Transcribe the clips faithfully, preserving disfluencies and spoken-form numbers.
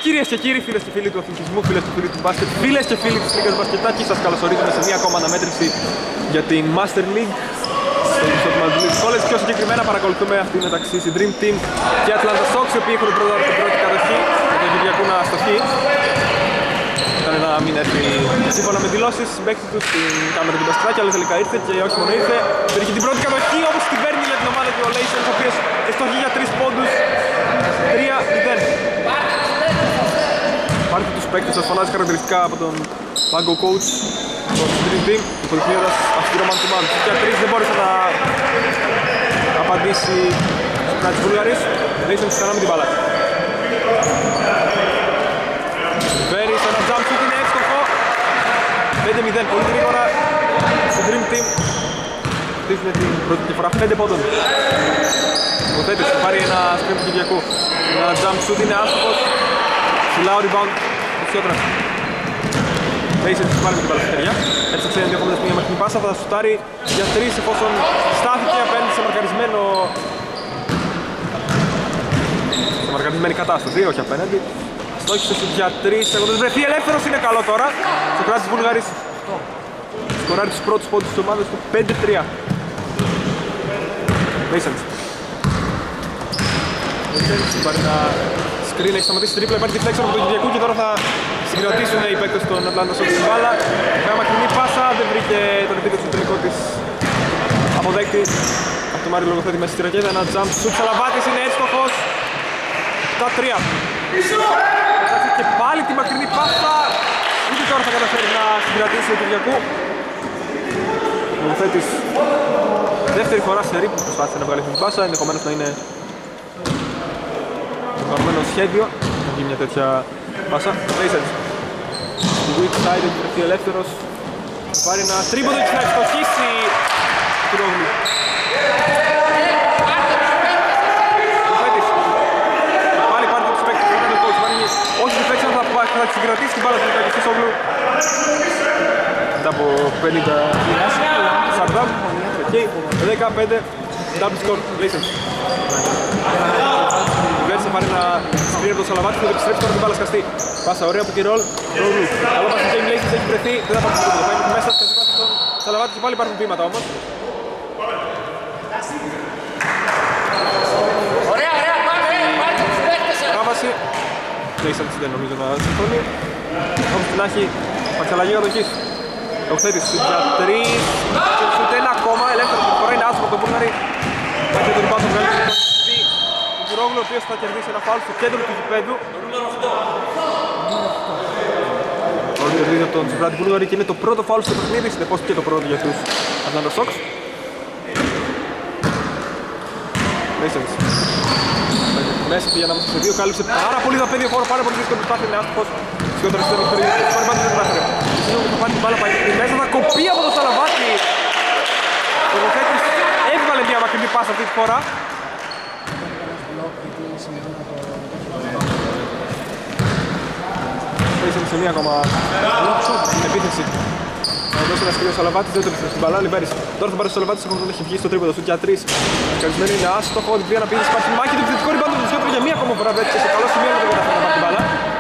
Κυρίες και κύριοι, φίλες και φίλοι του αθλητισμού, φίλες και φίλοι του μπάσκετ, φίλες και φίλοι της Λίγκας Μπασκετάκης, σας καλωσορίζουμε σε μια ακόμα αναμέτρηση για την Master League στο Μαντλής College. Πιο συγκεκριμένα παρακολουθούμε αυτή μεταξύ η Dream Team και Atlanta Sox, οι οποίοι έχουν την πρώτη, την πρώτη κατοχή με τον Κυριακού να αστοχεί. Ήταν να μην έρθει σύμφωνα με δηλώσεις συμπαίκτης του στην κάμερα του μπασκετάκι, αλλά τελικά ήρθε και όχι μόνο ήρθε. Πήρε την πρώτη κατοχή, όπως την παίρνει για την ομάδα του Olations, ο οποίος εστοχεί για τρεις πόντους, τρία μηδέν. Πάρτε τους παίκτες, σας φωνάζει χαρακτηριστικά από τον Pago Coach, τον Dream Team, υποδεικνύοντας αυστηρό man to man. Για τρεις δεν μπόρεσε να απαντήσει στο πλάι της Βουλγαρής. Λέισον ξανά με την μπάλα. Βέρι, σαν το jump shoot είναι εύστοχο. πέντε μηδέν, πολύ γρήγορα στο Dream Team. Χτίζουν την πρώτη διαφορά πέντε πόντων. Ο Θέτης θα πάρει ένα screen του Κυριακού. Ένα jump shoot είναι άστοχος. Ψηλά ο rebound του Σιώτρα. Λέισον θα πάρει με την μπάλα στα χέρια. Έτσι θα ενδιαφέροντας μια μακρινή πάσα, θα σουτάρει για τρεις εφόσον στάθηκε απέναντι σε μαρκαρισμένο... σε μαρκαρισμένη κατάσταση, όχι απέναντι. Στόχισε σου για τρεις, έχοντας βρεθεί ελεύθερος, είναι καλό τώρα. Στο κράτης της Βουλγαρής. Σκοράρει τους πρώτους πόντους της ομάδας του πέντε τρία. Λέισον. Λέισον πάρει ένα screen, έχει σταματήσει τρίπλα, υπάρχει τη φλέξα από τον Κυριακού και τώρα θα συγκρατήσουν οι παίκτες των Atlanta Sox στην μπάλα. Μια μακρινή πάσα, δεν βρήκε τον επίθετο στο τελικό της αποδέκτη. Αυτό Μάριο λογοθέτη μέσα στη ρακέτα, ένα jump shoot, Σαλαβάτης είναι εύστοχος. επτά τρία. Και πάλι τη μακρινή πάσα, ούτε τώρα θα καταφέρει να συγκρατήσει ο Κυριακού. Ο λογοθέτης δεύτερη φορά σε ρίπ που προσπάθησε να βγάλει αυτή την πάσα, ενδεχομένως να είναι το κανονμένο σχέδιο να γίνει μια τέτοια πάσα. Λέισον στη weak side έχει βρεθεί ελεύθερος, θα πάρει ένα τρίποντο και θα ευστοχίσει την Ρόγλου. Πάλι πάρει τους παίκτες, θα κάνει το coach, όχι τη φέξα θα συγκρατήσει την μπάλα του Λουκάκη της Ρόγλου μετά από πενήντα σαράντα, δεκαπέντε, double score, Λέισον. Θα πάρει ένα screen από τον Σαλαβάτη και θα επιστρέψει τώρα την μπάλα σκαστή. Πάσα ωραία από τη Ρολ, Ρολου. Καλό πάσα και η Λέισον έχει βρεθεί, δεν θα πάρει το τρίποντο. Θα είναι μέσα, σκαστή πάσα στον Σαλαβάτη και πάλι υπάρχουν βήματα όμως. Ωραία, ωραία, πάμε, πάμε τους παίκτες. Παράβαση. Λέισον δεν νομίζω να συμφωνεί. Όμως την έχει παξαλλαγή κατοχής. Ο Χθέτης για τρεις, ούτε ένα ακόμα, ελεύθερο που φορά είναι άσπρο από τον Βούλγαρη. Πάει και τον rebound του βγάλει ο Ρόγλου, ο οποίος θα κερδίσει ένα φάουλ στο κέντρο του γηπέδου. Όλο το δίδυμο τον Τσιβράτη Βούλγαρη και είναι το πρώτο φάουλ στο παιχνίδι, συνεπώς και το πρώτο για τους Atlanta Sox. Λέισον. Μέσα πήγε ανάμεσα σε δύο, κάλυψε πάρα πολύ τα πέντε χώρο, πάρα πολύ δύσκολο προσπάθεια, είναι άστοχος. Σιώτρας στο δεύτερο γύρο, πάρει πάντα δεν κατάφερε. Σίγουρα θα πάρει την μπάλα, πάει μέσα, θα κοπεί από τον Σαλαβάτη. Ο Λοθέτης έβγαλε μια μακρινή πάσα αυτή τη φορά. Λέισον σε μία ακόμα επίθεση. Να δώσει ένα σκύλιο Σαλαβάτης, δεν το έφερε στην μπαλά, Λιβέρης. Τώρα θα πάρει ο Σαλαβάτης, এখন έχει βγει στο τρίποντο του για τρεις. Καλυσμένο είναι άστοχο, την πήγα να πήγε υπάρχει μάχη του επιθετικό ριμπάντο του Σιώτρου για μία ακόμα φορά βρέθηκε σε καλό σημείο, δεν καταφέρει να πάρει την μπάλα.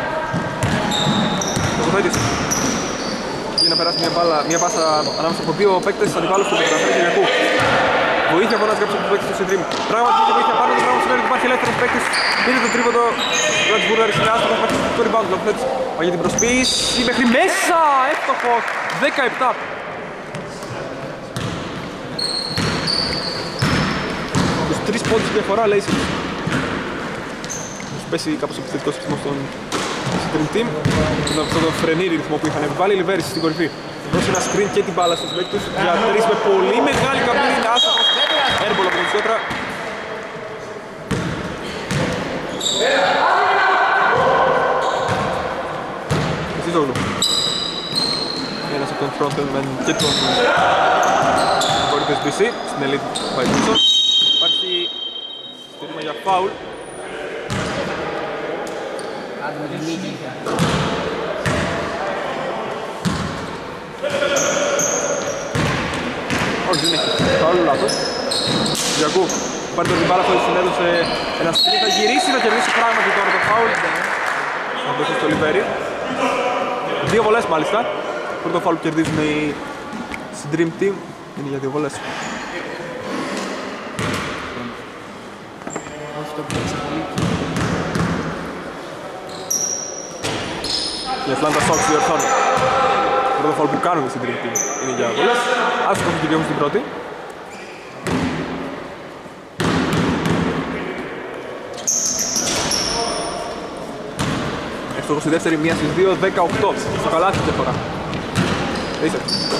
Ο Κοφέτης πήγε να περάσει μια, μπάλα, μια πάσα ανάμεσα από δύο παίκτες αντιπάλους του καταφέρει Κυριακού. Βοήθεια φωνάζει κάποιος από τους παίκτες του Σεντρίμ. Πράγματι και βοήθεια πάνω, το πράγμα σημαίνει ότι υπάρχει ελεύθερος παίκτης. Πήρε το τρίποντο, ο της Βούλγαρης είναι άστοχος, υπάρχει το rebound. Ο Κοφέτης πάει για την προσποίηση μέχρι μέσα, εύστοχος, δεκαεπτά. Τους τρεις πόντους διαφορά, Λέισον. Τους πέσει κάπως επιθετικός ρυθμός στον Dream Team. Αυτό το φρενήρι ρυθμό που είχαν βάλει, Λιβέρης στην κορυφή. Δώσει ένα screen και την μπάλα στους παίκτες για τρεις με πολύ μεγάλη καμπίνη, είναι άστοχος. Έρμπολ από τον Σιώτρα. Εσίζογλου. Ένας από τον frontman και τον κορυφές μπι σι στην Elite πάει πίσω. Υπάρχει στήρμα για φάουλ. Όχι, δεν έχει. Φάουλ λάθος. Κυριακού πάρει τον μπάλα χωρίς συνέδωσε ένα σκριν. Θα γυρίσει, θα κερδίσει πράγματι τώρα το φάουλ. να δώσει στο Λιβέρι. Δύο βολές μάλιστα. Πρώτο φάουλ που κερδίζουν οι Dream Team είναι για δύο βολές. Οι Atlanta Hawks διορθώνουν. Το πρώτο φάουλ που κάνουν στην Dream Team είναι για βολές. Άστοχο που κυριεύουν στην πρώτη. Εύστοχος στη δεύτερη, μία στις δύο, δεκαοκτώ. Στο καλάθι τη φορά. Είσαι.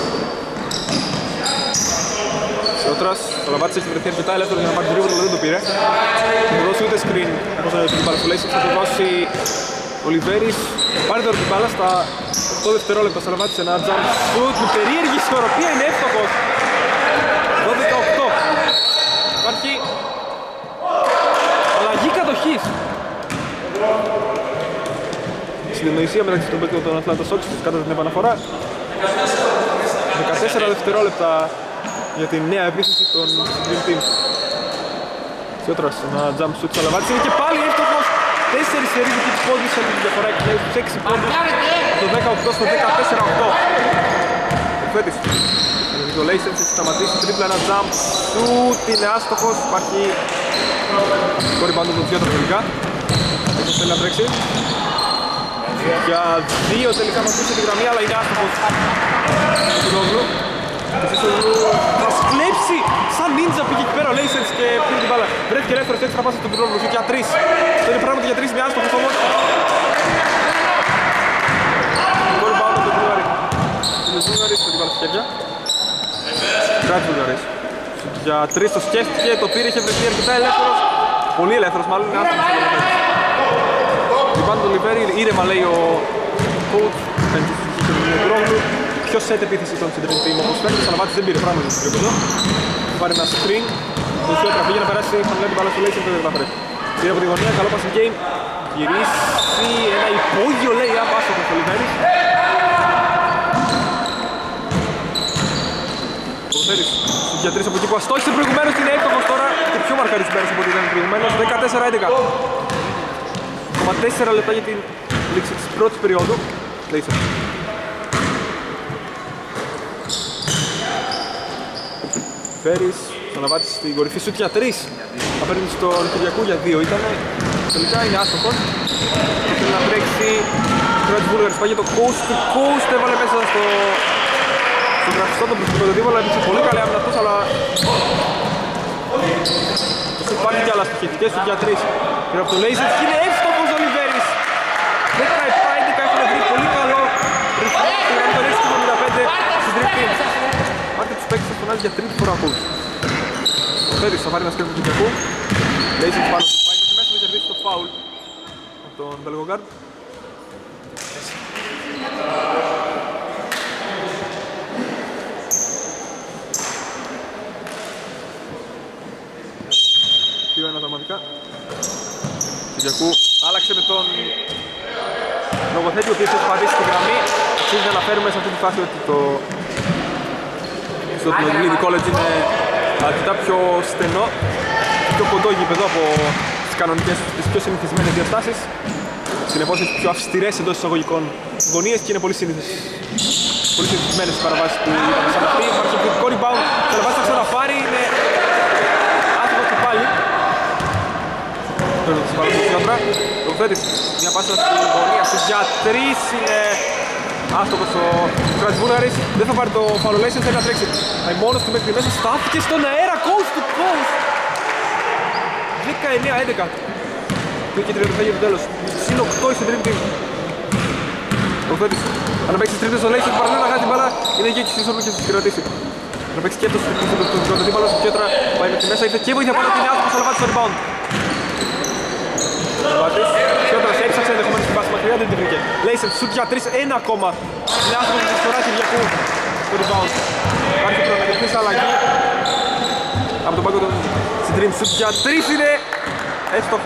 Σιώτρας, ο Λαβάτης έχει βρεθεί αρκετά ελεύθερο για να πάρει γρήγορα, αλλά δεν το πήρε. Θα του δώσει ούτε screen, καθώς την παρακολουθήσει, θα του δώσει ο Λιβέρης. Πάρει τώρα την μπάλα στα οκτώ δευτερόλεπτα, στο Λαβάτης ένα jump shoot με περίεργη ισορροπία, είναι εύστοχος. δώδεκα οκτώ. Υπάρχει αλλαγή κατοχής. Συνεννοησία μεταξύ των παίκτων των Atlanta Hawks κατά την επαναφορά. δεκατέσσερα δευτερόλεπτα για τη νέα επίθεση των Dream Team. Σιώτρας, ένα jump shoot στο Λαβάτης, είναι και πάλι εύστοχος. Τέσσερις σερίδες και τις πόντους από τη διαφορά και λέει στους έξι πόντους. Το δεκαοκτώ στο δεκατέσσερα οκτώ. Ο Φέτης, το Λέισενς έχει σταματήσει, τρίπλα ένα jump shoot, είναι άστοχος. Υπάρχει κόρη πάντων των Σιώτρα τελικά. Έτσι θέλει να τρέξει. Για δύο τελικά μας πούσε τη γραμμή, αλλά είναι άστοχος. Ο Τινόγλου. Ο Τινόγλου θα σκλέψει σαν νίντζα, πήγε εκεί πέρα ο Λέισενς και πήρε την μπάλα. Βρέθηκε ελεύθερος, έτσι θα πάσει στον Τινόγλου για τρεις. Αυτό είναι πράγματι για τρεις, είναι άστοχος όμως. Το rebound από τον Βουλγαρή. Είναι ο Βουλγαρής που την μπάλα στα χέρια. Κράτη Βουλγαρής. Για τρεις το σκέφτηκε, το πήρε, είχε βρεθεί αρκετά ελεύθερος. Πολύ ελεύθερος μάλλον, είναι άστοχος. Πάνω το Λιβέρι, ήρεμα λέει ο coach, δεν τους είχε τον Τινόγλου. Πιο set επίθεση των Dream Team όπως φαίνεται, ο Σαλαβάτης δεν πήρε πράγματι στο τρίποντο. Θα πάρει ένα screen, το Σιώτρα πήγε να περάσει χαμηλά την μπάλα στο Λέισενς, δεν θα βρει. Πήρε από τη γωνία, καλό passing game, γυρίσει, ένα υπόγειο λέει άπαστο στο Λιβέρι. Ο Φέρης, για τρεις από εκεί που αστόχησε προηγουμένως, είναι εύστοχος τώρα και πιο μαρκαρισμένος από ό,τι ήταν προηγουμένως, δεκατέσσερα έντεκα. τέσσερα λεπτά για την λήξη της πρώτης περίοδου. Λέισενς. Φέρης, θα αναβάτει στην κορυφή σουτ για τρεις. Θα παίρνει στον Κυριακού για δύο ήτανε. Τελικά είναι άστοχος. Θα θέλει να τρέξει. Κράτη Βούλγαρης πάει για το coast to coast. Έβαλε μέσα στο... στο γραφιστό τον προσωπικό του δίβολα. Έπαιξε πολύ καλή άμυνα αυτός, αλλά... το σουτ πάρει κι άλλα στοιχευτικές σουτ για τρεις. Πήρε από το Λέισενς και είναι εύστοχος ο Λιβέρης. δεκαεπτά έντεκα έχουν βρει πολύ καλό ρυθμό. Πήραν το έξι εβδομήντα πέντε στην Dream Team. Πάρτε τους παίκτες θα φωνάζει για τρίτη φορά coach. Ο Φέρης θα πάρει ένα σκέφτο του Κυριακού. Λέισενς πάνω του πάει μέχρι μέσα να κερδίσει το φάουλ από τον Belgogard. δύο ένα δραματικά. Κυριακού άλλαξε με τον λογοθέτη ο οποίος έχει πατήσει τη γραμμή. Αξίζει να αναφέρουμε σε αυτή τη φάση ότι το στο Trinity College είναι αρκετά πιο στενό, πιο κοντό γήπεδο από τις κανονικές, τις πιο συνηθισμένες διαστάσεις. Συνεπώς έχει πιο αυστηρές εντός εισαγωγικών γωνίες και είναι πολύ συνηθισμένες πολύ συνηθισμένες τις παραβάσεις που ήταν σαν αυτή. Υπάρχει επιθετικό rebound, θα λεβάσει να ξαναπάρει, είναι άτομο και πάλι. Παίρνω τις παραβάσεις του Σιώτρα. Το Φέτης, μια πάσα στη γωνία στους για τρεις, είναι άστοχος ο Κράτης Βούλγαρης. Δεν θα πάρει το φάουλ ο Λέισενς, θέλει να τρέξει. Πάει μόνος του μέχρι μέσα, στάθηκε στον αέρα, coast to coast. δεκαεννέα έντεκα. Πήγε και τριάντα για το τέλος. Συν οκτώ στην Dream Team. Ο Φέτης, αν παίξει τρίπτες στο Λέισενς, παραλίγο να χάσει την μπάλα, είναι εκεί και σύσσωμο και θα την κρατήσει. Αν παίξει και το τρίπτες στο αντίπαλο, στο Σιώτρα πάει με τη μέσα, ήρθε και βοήθεια πάνω την άστοχος, αλλά βάζει στο rebound. Σιώτρας έξαξε ενδεχομένως την πάση μακριά, δεν την βρήκε. Λέισενς, σουτ για τρεις, ένα ακόμα. Είναι άστοχος της φοράς Κυριακού στο rebound. Υπάρχει προναγευτής αλλαγή από τον πάγκο των Dream. Σουτ για τρεις είναι εύστοχο.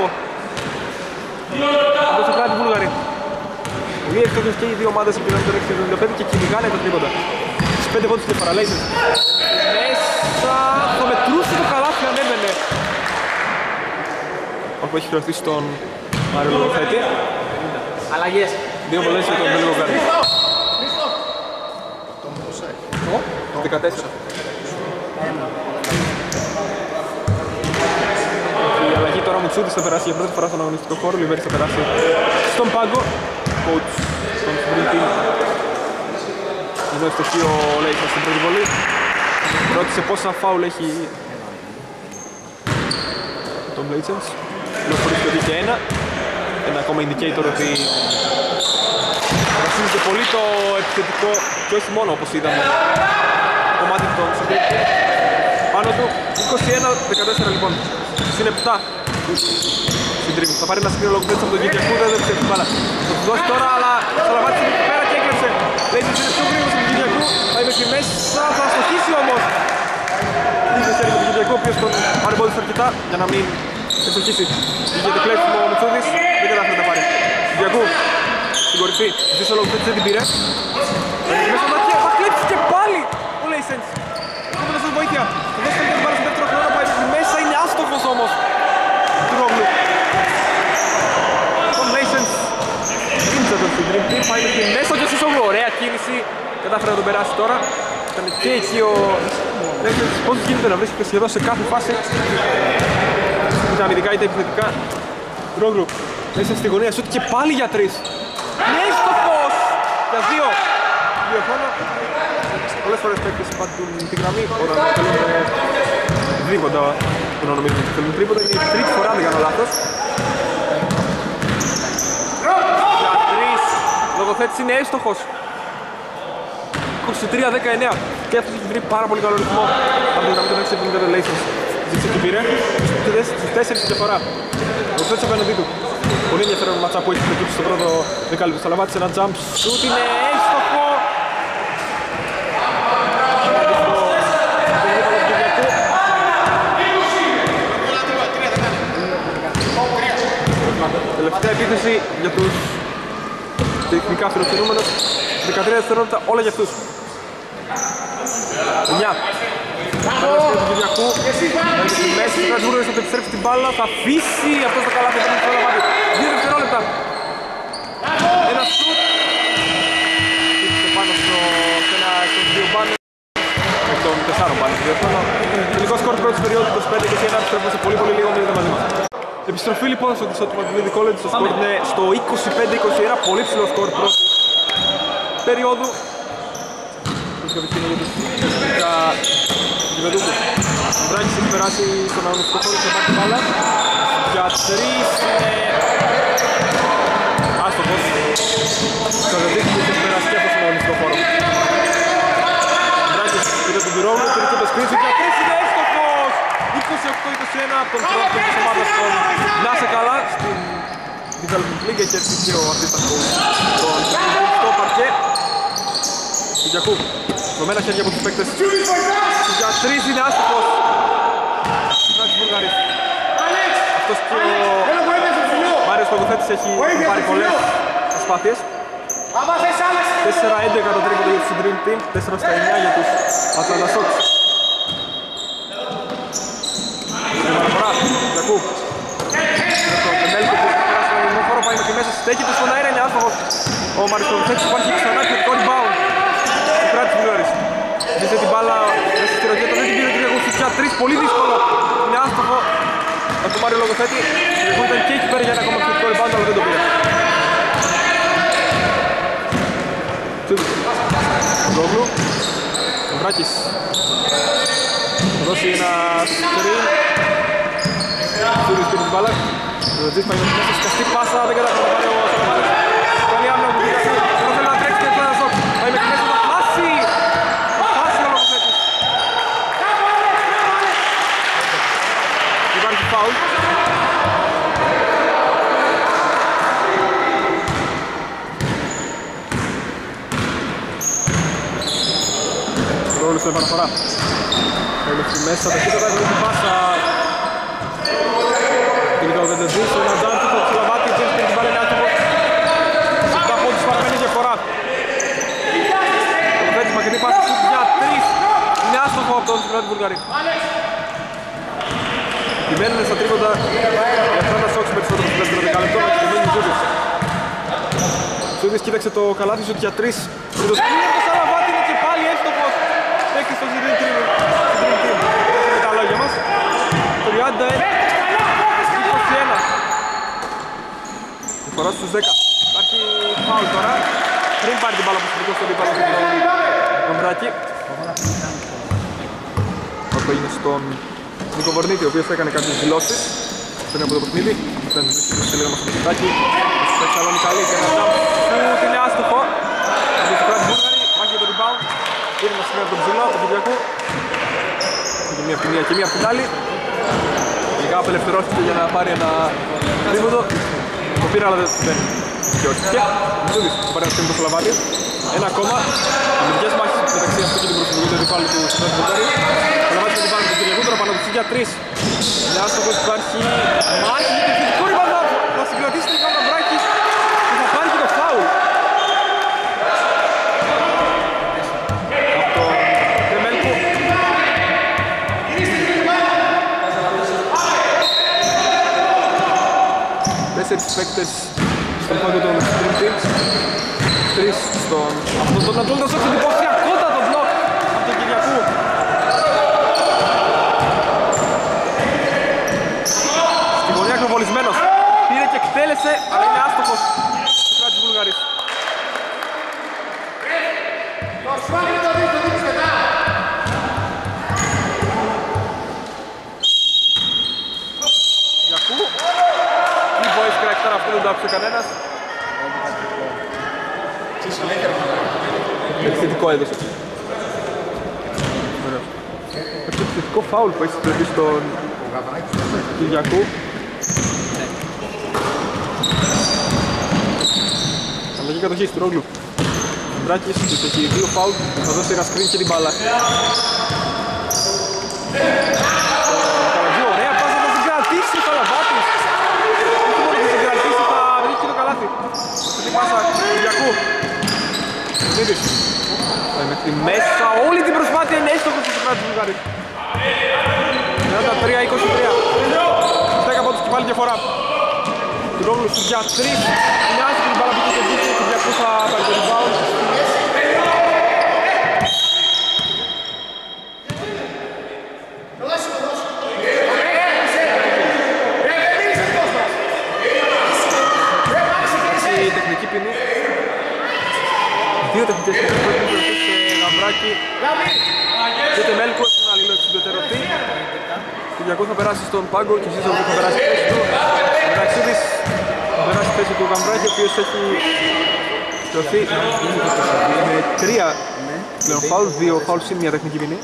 Από το Κράτη Βούλγαρη. Πολύ εύστοχος και οι δύο ομάδες από την έξι εβδομήντα πέντε και κυνηγάνε τα τρίποτα. Στις πέντε πόντους και παραλέισενς. Μέσα θα μετρούσε το καλάθι αν έμενε. Όπου έχει χρεωθεί στον Μάριο Λογοθέτη. Αλλαγές. Δύο βολές για τον Μπέλγο Γκάρι. δεκατέσσερα. Η αλλαγή τώρα μου Τσούτης θα περάσει για πρώτη φορά στον αγωνιστικό χώρο. Λιβέρης θα περάσει στον πάγκο. Coach στον sprint team. Εδώ ευστοχεί ο Λέιχας στην πρώτη βολή. Ρώτησε πόσα φάουλ έχει τον Λέιτσενς. Λοφορείς το και ένα. Ένα ακόμα indicator ότι βασίζεται πολύ το επιθετικό και όχι μόνο όπως είδαμε κομμάτι των συντήρητων. Πάνω του είκοσι ένα δεκατέσσερα λοιπόν. Συν επτά στην τρίβη. Θα πάρει ένα σκρίνο λογοπέτης από τον Κυριακού, δεν δεν ξέρει την μπάλα. Θα του δώσει τώρα, αλλά Σαλαβάτης είναι εκεί πέρα και έκλεψε. Λέιτσενς είναι πιο γρήγορος από τον Κυριακού. Θα είναι εκεί μέσα, θα αστοχίσει όμως. Είχε χέρι με τον Κυριακού, ο οποίος τον παρεμπόδισε αρκετά για να μην ευστοχίσει. Είχε το κλέψιμο ο Μητσούδης, δεν κατάφερε να τα πάρει. Κυριακού στην κορυφή, ζήσει ο λογοπέτης, δεν την πήρε. Μέσα από τα θα κλέψει και πάλι ο Λέιτσενς. Έχουμε να σας βοήθεια. Θα δώσει καλύτερη μπάλα στο δεύτερο χρόνο, πάει μέσα, είναι άστοχος όμως. Τρόγλου. Τον Λέιτσενς κίνησε τον στην Dream Team, πάει μέχρι μέσα και Σισόγλου. Ωραία κίνηση, κατάφερε να τον περάσει τώρα. Ήταν και εκεί ο Λέιτσενς, πώς γίνεται να βρίσκεται σχεδόν σε κάθε φάση. Είτε αμυντικά είτε επιθετικά. Τρόγλου. Λέιτσενς στη γωνία, σούτ και πάλι για τρεις. Είναι έστοχος! Για δύο. Δύο χρόνο. Πολλές φορές παίκτες υπάρχουν τη γραμμή όταν θέλουν δίποτα που να νομίζουν ότι θέλουν τρίποτα. Είναι η τρίτη φορά, δεν κάνω λάθος. Για τρεις. Λογοθέτης είναι έστοχος. είκοσι τρία δεκαεννέα. Και αυτός έχει βρει πάρα πολύ καλό ρυθμό. Από το να μην τον έξι εβδομήντα το Λέιτσενς. Ζήτησε την πήρε. Στους τέσσερις διαφορά. Λογοθέτης απέναντί του. Πολύ ενδιαφέρον ματσά που έχει προκύψει στο πρώτο δεκάλεπτο. Σαλαβάτης ένα jump shoot, είναι έστοχο. Τελευταία επίθεση για τους τεχνικά φιλοξενούμενους. δεκατρία δευτερόλεπτα όλα για αυτούς. εννιά. Πέρασε του Κυριακού. Έρχεται στη μέση, ο Κρασβούρος θα το επιστρέψει την μπάλα. Θα αφήσει αυτό το καλάθι που είναι στο δύο δευτερόλεπτα. Ένα σουτ. Χτύπησε πάνω στο στους δύο μπάνες. Εκ των τεσσάρων μπάνες. Τελικό σκορ πρώτης περίοδου είκοσι πέντε είκοσι ένα. Επιστρέφουμε σε πολύ πολύ λίγο μήνυμα μαζί μας. Επιστροφή λοιπόν στο Κριστό του Μακδονίδη College. Το σκορ είναι στο είκοσι πέντε είκοσι ένα. Πολύ ψηλό σκορ πρώτης περίοδου. Ο Μπράκης έχει περάσει στον αγωνιστικό χώρο και πάρει μπάλα. Για τρεις είναι άστοχος. Θα δεδείξει ότι έχει περάσει και αυτό στον αγωνιστικό χώρο. Ο Μπράκης πήρε τον Τυρόλου, πήρε το σπίτι για τρεις είναι έστοχος. είκοσι οκτώ είκοσι ένα από τον πρώτο της ομάδας των Να σε καλά στην Development League. Έχει έρθει και ο assistant coach των στο παρκέ. Κυριακού, δομένα χέρια από τους παίκτες. Για τρεις είναι άστοχος. Βράκης Βουλγαρής. Αυτός και ο Μάριος Λογοθέτης έχει πάρει πολλές προσπάθειες. τέσσερα έντεκα το τρίποντο για τους Dream Team, τέσσερα στα εννιά για τους Atlanta Sox. Στην παραφορά, Κυριακού. Το Πεντέλικο που έχει περάσει στον ελληνικό χώρο, πάει μέχρι μέσα, στέκεται στον αέρα, είναι άστοχος. Ο Μάριος Λογοθέτης υπάρχει ξανά και το rebound. Κράτης Βουλγαρής. Ζήσε την μπάλα μέσα στη ροκέτα, δεν την πήρε ο Κυριακούς για τρεις, πολύ δύσκολο. Είναι άστοχο από τον Μάριο Λογοθέτη. Ο Κυριακού ήταν και εκεί πέρα για ένα ακόμα θετικό rebound, αλλά δεν το πήρε. Τσούδης. Ντόγλου. Ο Βράκης. Θα δώσει ένα screen. Τσούδης πήρε την μπάλα. Ο Ζήτης πάει μέσα, σκαστή πάσα, δεν κατάφερε να πάρει ο Σαλαμάδης. Καλή άμυνα από τον Κυριακού. Δεν θέλει να τρέξει και τώρα σοκ. Πάει μέχρι μέσα, θα χάσει. Θα χάσει ο Λογοθέτης. Υπάρχει φάουλ. Ρόλος στην επαναφορά. Πάει μέχρι μέσα, ταχύτητα θα την πάσα. Τελικά ο Βεντεζής, ένα τζάμπ του Σαλαμάτη, και την μπάλα είναι άτομο. Συντά πόντους παραμένει διαφορά. Ο Βεντεζής μακρινή πάσα σουτ για τρεις. Είναι άστοχο από τον Κράτη Βουλγαρή. Επιμένουν στα τρίποντα οι Atlanta Sox περισσότερο στο δεύτερο δεκάλεπτο, με την Τζούδης. Σαββίδης κοίταξε το καλάθι σου για τρεις. Με το σκρίνι από το Σαλαβάτη είναι και πάλι εύστοχος. Παίκτης στο Dream Team. Με τα λόγια μας. τριάντα ένα είκοσι ένα. Φορά στους δέκα. Υπάρχει φάουλ τώρα. Πριν πάρει την μπάλα από το στον δίπαλο του Γαμβράκη. Αυτό έγινε στον Νίκο Βορνίτη, ο οποίος έκανε κάποιες δηλώσεις πριν από το παιχνίδι. Ήταν βρίσκεται στη σελίδα μας στο Μητσοτάκη. Στο Θεσσαλόνι καλή και ένα jump shoot είναι άστοχο. Από το κράτη Βούλγαρη, μάχη για το rebound. Πήρε ένα σημείο από τον ψηλό, τον Κυριακού. Είχε μία από τη μία και μία από την άλλη. Λίγα απελευθερώθηκε για να πάρει ένα τρίποντο. Το πήρα αλλά δεν είχε όχι. Και Μητσούδης θα πάρει ένα σκήνη το Σαλαβάτη. Ένα ακόμα. Αμυντικές μάχες μεταξύ αυτού και την προσωπική του αντιπάλου του Κράτη Βούλγαρη. Σαλαβάτη με την πάνω του Κυριακού, τώρα πάνω του για τρεις. Μια άστοχος υπάρχει μάχη για το επιθετικό rebound. Θα συγκρατήσει τελικά ο Γαμβράκης και θα πάρει και το φάουλ. Από τον Τεμέλκο. Τέσσερις παίκτες στον πάγκο των Dream Teams. Τρεις στον... αυτόν τον Αντώνη Σόξ, εντυπωσιακότατο μπλοκ από τον Κυριακού. Στη γωνία ακροβολισμένος. Πήρε και εκτέλεσε, αλλά είναι άστοχος του κράτης Βουλγαρής. Κυριακού. Η boys crack τώρα, αυτό δεν το άκουσε κανένας. Επιθετικό έδωσε. Ωραίο. Έχει επιθετικό φάουλ που έχει συντρεφεί στον Κυριακού. Αλλαγή κατοχής του Ρόγλου. Ο Μπράκης τους έχει δύο φάουλ, θα δώσει ένα screen και την μπάλα. Ωραία πάσα, θα συγκρατήσει ο Σαλαβάτης. Όχι μόνο θα συγκρατήσει, θα βρει και το καλάθι. Αυτή πάσα του Κυριακού. Σμίδης. Πάει μέχρι μέσα, όλη την προσπάθεια είναι έστοχος στο κράτης του Βουλγαρή. τριάντα τρία είκοσι τρία. Στέκα από τους και πάλι διαφορά. Του Ρόγλου στους για τρεις. Είναι άσχημη την μπάλα που είχε δείξει, του Κυριακού θα πάρει το rebound. Η τεχνική ποινή. Δύο τεχνικές ποινές που έχουν δοθεί σε Γαμβράκη και Τεμέλκο έχουν αλληλό εξιδιωτερωθεί. Ο Κυριακός θα περάσει στον πάγκο και εσείς θα περάσει στη θέση του. Ο Μεταξίδης θα περάσει στη θέση του Γαμβράκη, ο οποίος έχει δοθεί με τρία πλέον φάουλ, δύο φάουλ συν μια τεχνική ποινή.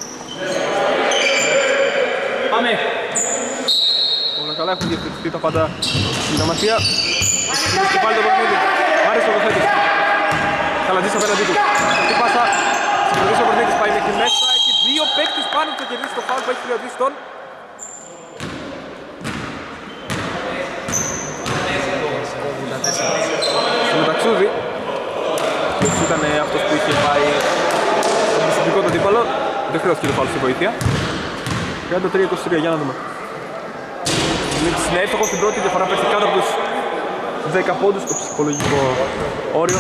Πάμε! Όλα καλά, έχουν διευθυνθεί τα πάντα στην γραμματεία. Και πάλι το παιχνίδι. Άρεσε ο Δοθέτης. Καλατζής απέναντί του. Τι πάσα. Συγκροτήσει ο Κορνίτης, πάει μέχρι μέσα. Έχει δύο παίκτες πάνω που θα κερδίσει το φάουλ που έχει χρεωτήσει τον στο Μεταξούδη. Και ήταν αυτός που είχε πάει στον προσωπικό του αντίπαλο. Δεν χρειάστηκε το φάουλ στη βοήθεια. τριάντα τρία είκοσι τρία, για να δούμε. Είναι εύστοχος στην πρώτη, διαφορά πέφτει κάτω από τους δέκα πόντους, το ψυχολογικό όριο.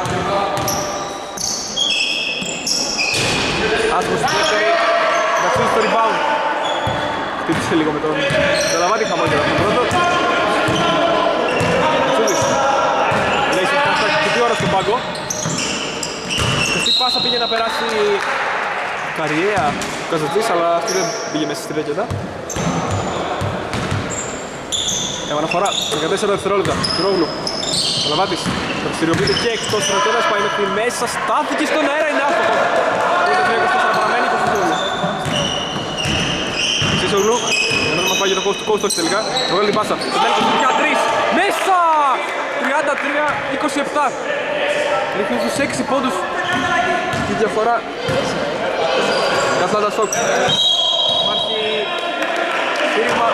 Άσχος στη δεύτερη, Μεταξούδης στο rebound. Χτύπησε λίγο με τον Σαλαβάτη, χαμόγελα στον πρώτο. Μεταξούδης. Λέει σε πάσα και δύο ώρα στον πάγκο. Αυτή πάσα πήγε να περάσει Καριέα του Καζατζής, αλλά αυτή δεν πήγε μέσα στη δέκαιτα. Επαναφορά, δεκατέσσερα δευτερόλεπτα, Κυρόγλου. Ο Λαβάτης, δραστηριοποιείται και εκτός στρατιώτας, πάει μέχρι μέσα, στάθηκε στον αέρα, είναι άστοχο. Το τρία είκοσι τέσσερα παραμένει, Κωσισόγλου. Κωσισόγλου, ενώ μας πάει για το coast to coast τελικά. Βγάλει την πάσα, το τέλος για τρεις, μέσα! τριάντα τρία είκοσι επτά. Ρίχνει στους έξι πόντους τη διαφορά. Καθάντα σοκ. Υπάρχει στήριγμα.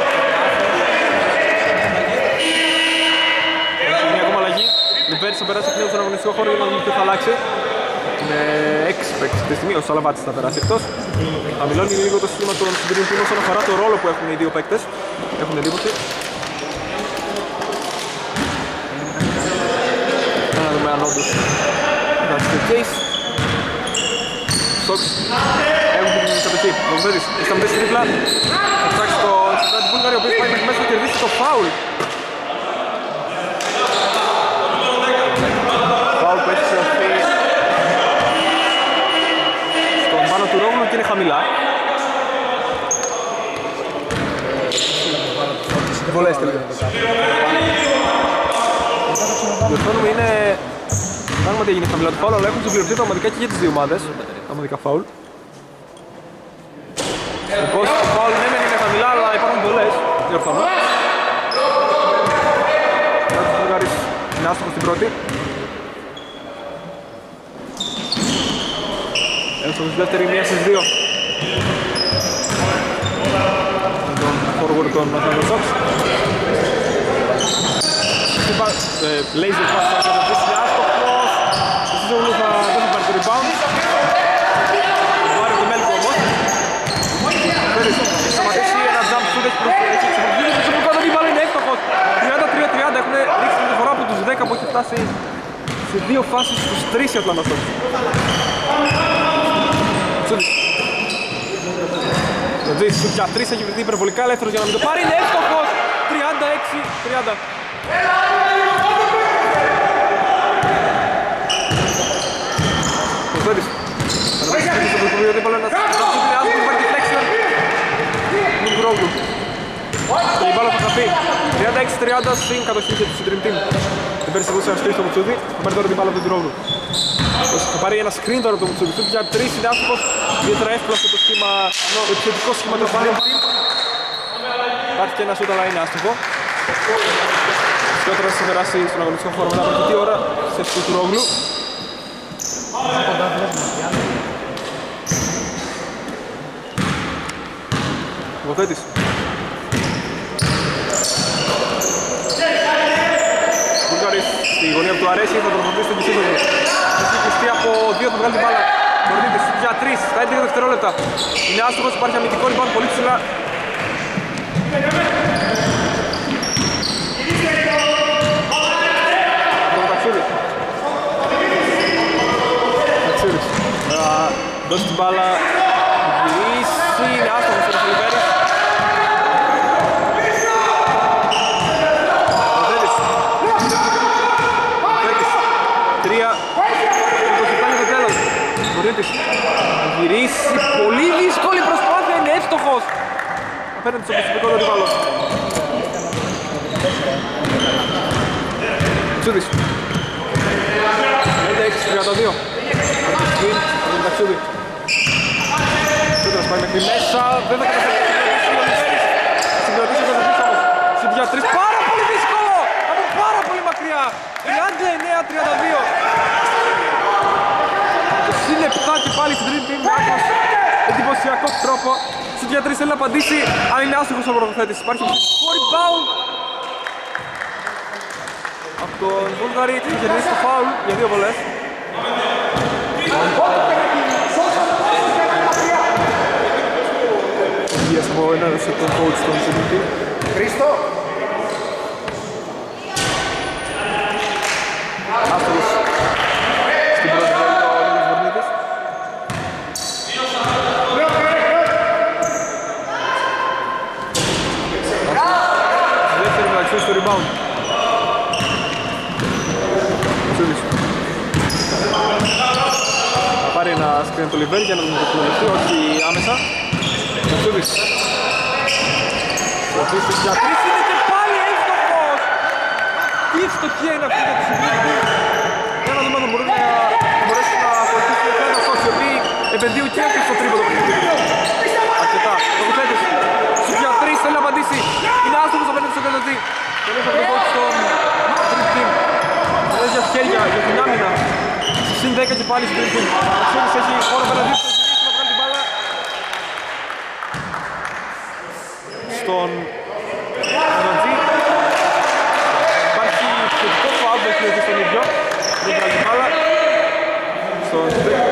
Μια ακόμα αλλαγή. Λιμπέρης θα περάσει εκ νέου στον αγωνιστικό χώρο για να δούμε ποιο θα αλλάξει. Είναι έξι παίκτες αυτή τη στιγμή, ο Σαλαβάτης θα περάσει εκτός. Χαμηλώνει λίγο το σύστημα των Dream Team όσον αφορά το ρόλο που έχουν οι δύο παίκτες. Έχουν εντύπωση. Να δούμε δούμε αν όντως θα είναι το case. Στόξ έχουν την κατοχή. Νομπέδης, σταματήσει τρίπλα. Θα ψάξει το Στράτη Βούλγαρη, ο οποίος πάει μέχρι μέσα και κερδίσει το φάουλ. Φάουλ που έχει σεωθεί στον πάνω του Ρόγλου και είναι χαμηλά. Βολές τελικά. Διορθώνουμε, είναι... Πράγματι έγινε χαμηλά το φάουλ, αλλά έχουν συμπληρωθεί πραγματικά και για τις δύο ομάδες. Πραγματικά φάουλ. Λοιπόν, το φάουλ ναι μεν είναι χαμηλά, αλλά υπάρχουν βολές. Διορθώνω. Ο Βουλγάρης είναι άστοχος στην πρώτη. Εύστοχος στη δεύτερη, μία στις δύο. Τον forward των Αθηνών Sox. Laser pass θα καταπίσει άστοχος. Ο Σιζόγλου θα δώσει πάρει το rebound. Βάρει το Μέλκο όμως. Φέρεις, έχει σταματήσει ένα jump shoot, έχει προσφέρει. Σε που κάτω την μπάλα είναι εύστοχος. τριάντα τρία τριάντα έχουν ρίξει τη διαφορά από τους δέκα που έχει φτάσει σε δύο φάσεις στους τρεις οι Ατλάντα Sox. Το Τζέις σου για τρεις έχει βρεθεί υπερβολικά ελεύθερος για να μην το πάρει, είναι εύστοχος! τριάντα έξι τριάντα. Προσθέτης. Αναβάζει στο προηγούμενο γιατί πάλι ένας σούτ είναι άσχος, υπάρχει deflection. Μην Γκρόγλου. Και η μπάλα θα χαθεί. τριάντα έξι τριάντα συν κατοχή για τους Dream Team. Δεν πέρυσι δώσει ένα σκριν στο Μουτσούδι, θα πάρει τώρα την μπάλα από τον Γκρόγλου. Θα πάρει ένα screen τώρα από το Μουτσούδι. Σούτ για τρεις είναι άσχος, ιδιαίτερα εύκολο αυτό το σχήμα, το επιθετικό σχήμα του Dream Team. Υπάρχει και ένα σούτ αλλά είναι άστοχο. Και τώρα θα περάσει στον αγωνιστικό χώρο μετά από αρκετή ώρα σε αυτού του Ρόγλου. Βοθέτης. Βουλγάρης στη γωνία που του αρέσει, θα τον βοηθήσει στον Κισίδογλου. Έχει κλειστεί από δύο, θα βγάλει την μπάλα. Κορνίτης για τρεις, στα έντεκα δευτερόλεπτα. Είναι άστοχος, υπάρχει αμυντικό rebound πολύ ψηλά. Δώσει την μπάλα, γυρίσει, είναι άστοχος ο Ρεφελιβέρης. Βοθέτης. Βοθέτης. Τρία. είκοσι επτά για το τέλος. Βοθέτης. Γυρίσει, πολύ δύσκολη προσπάθεια, είναι εύστοχος. Απέναντι στο προσωπικό του αντιπάλο. Τσούδης. πέντε έξι τριάντα δύο. Ταξίδι. Σούτρας πάει μέχρι μέσα, δεν θα καταφέρει να συγκρατήσει ο Καζαπής όμως. Σούτ για τρεις, πάρα πολύ δύσκολο! Από πάρα πολύ μακριά, τριάντα εννέα τριάντα δύο. Το συν επτά και πάλι στην Dream Team με άκρος εντυπωσιακό τρόπο. Σούτ για τρεις θέλει να απαντήσει, αν είναι άστοχος ο πρωτοθέτης. Υπάρχει επιθετικό rebound από τον Βούλγαρη, έχει κερδίσει το φάουλ για δύο βολές. Υγείας από έναν σε τον coach στον Σιντική. Χρήστο! Άστοχος στην πρώτη βολή ο Νίκος Βορνίδης. Δεύτερη μεταξύ στο rebound. Τσούδης. Θα πάρει ένα screen το Λιβέρ για να τον εκμεταλλευτεί, όχι άμεσα. Τσούδης. Ο Τσούδης για τρεις είναι και πάλι εύστοχος! Τι ευστοχία είναι αυτή για τη συγκρίτη. Για να δούμε αν μπορούν να μπορέσουν να ακολουθήσουν οι Ατλάντα Sox, οι οποίοι επενδύουν και έτσι στο τρίποντο παιχνίδι. Αρκετά. Ο Βοθέτης. Σου για τρεις θέλει να απαντήσει. Είναι άστοχος απέναντι στον Καζατζή. Και μέσα από τον coach στον Dream Team. Βάζει για χέρια, για την άμυνα. Συν δέκα και πάλι στην Dream Team. Ο Αξιόλης έχει χώρο πέρα δύο, θα γυρίσει να βγάλει την μπάλα. Στον Καζατζή. Υπάρχει θετικό φάουλ που έχει δει στον ίδιο. Δεν βγάλει την μπάλα. Στον Dream.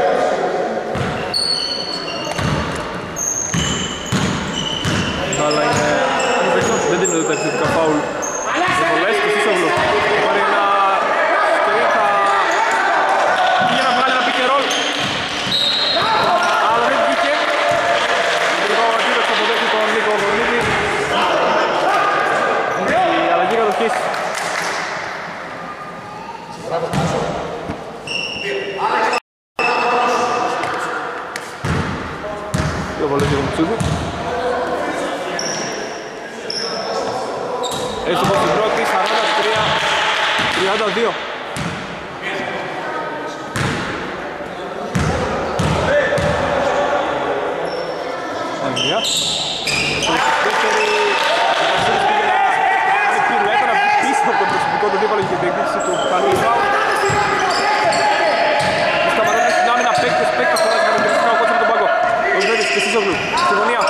Αλλά είναι... δεν δίνονται τα επιθετικά φάουλ. Βολές και Σίσογλου. Πάρει ένα σκριν, θα Γιαννής. Δύο βολές για τον Μουτσούδη. Έτσι από την πρώτη, σαράντα τρία τριάντα δύο. Αγγλία. Δεύτερη, ο Βασίλης πήγε να κάνει πυρουέτα, να βγει πίσω από τον προσωπικό του δίπαλο για την διεκδίκηση του πιθανού rebound. Σταματώντας στην άμυνα, παίκτες, παίκτες, φοράς για τον περισσότερο κότσο με τον πάγκο. Ο Ζέτης και Σίζογλου, στη γωνία.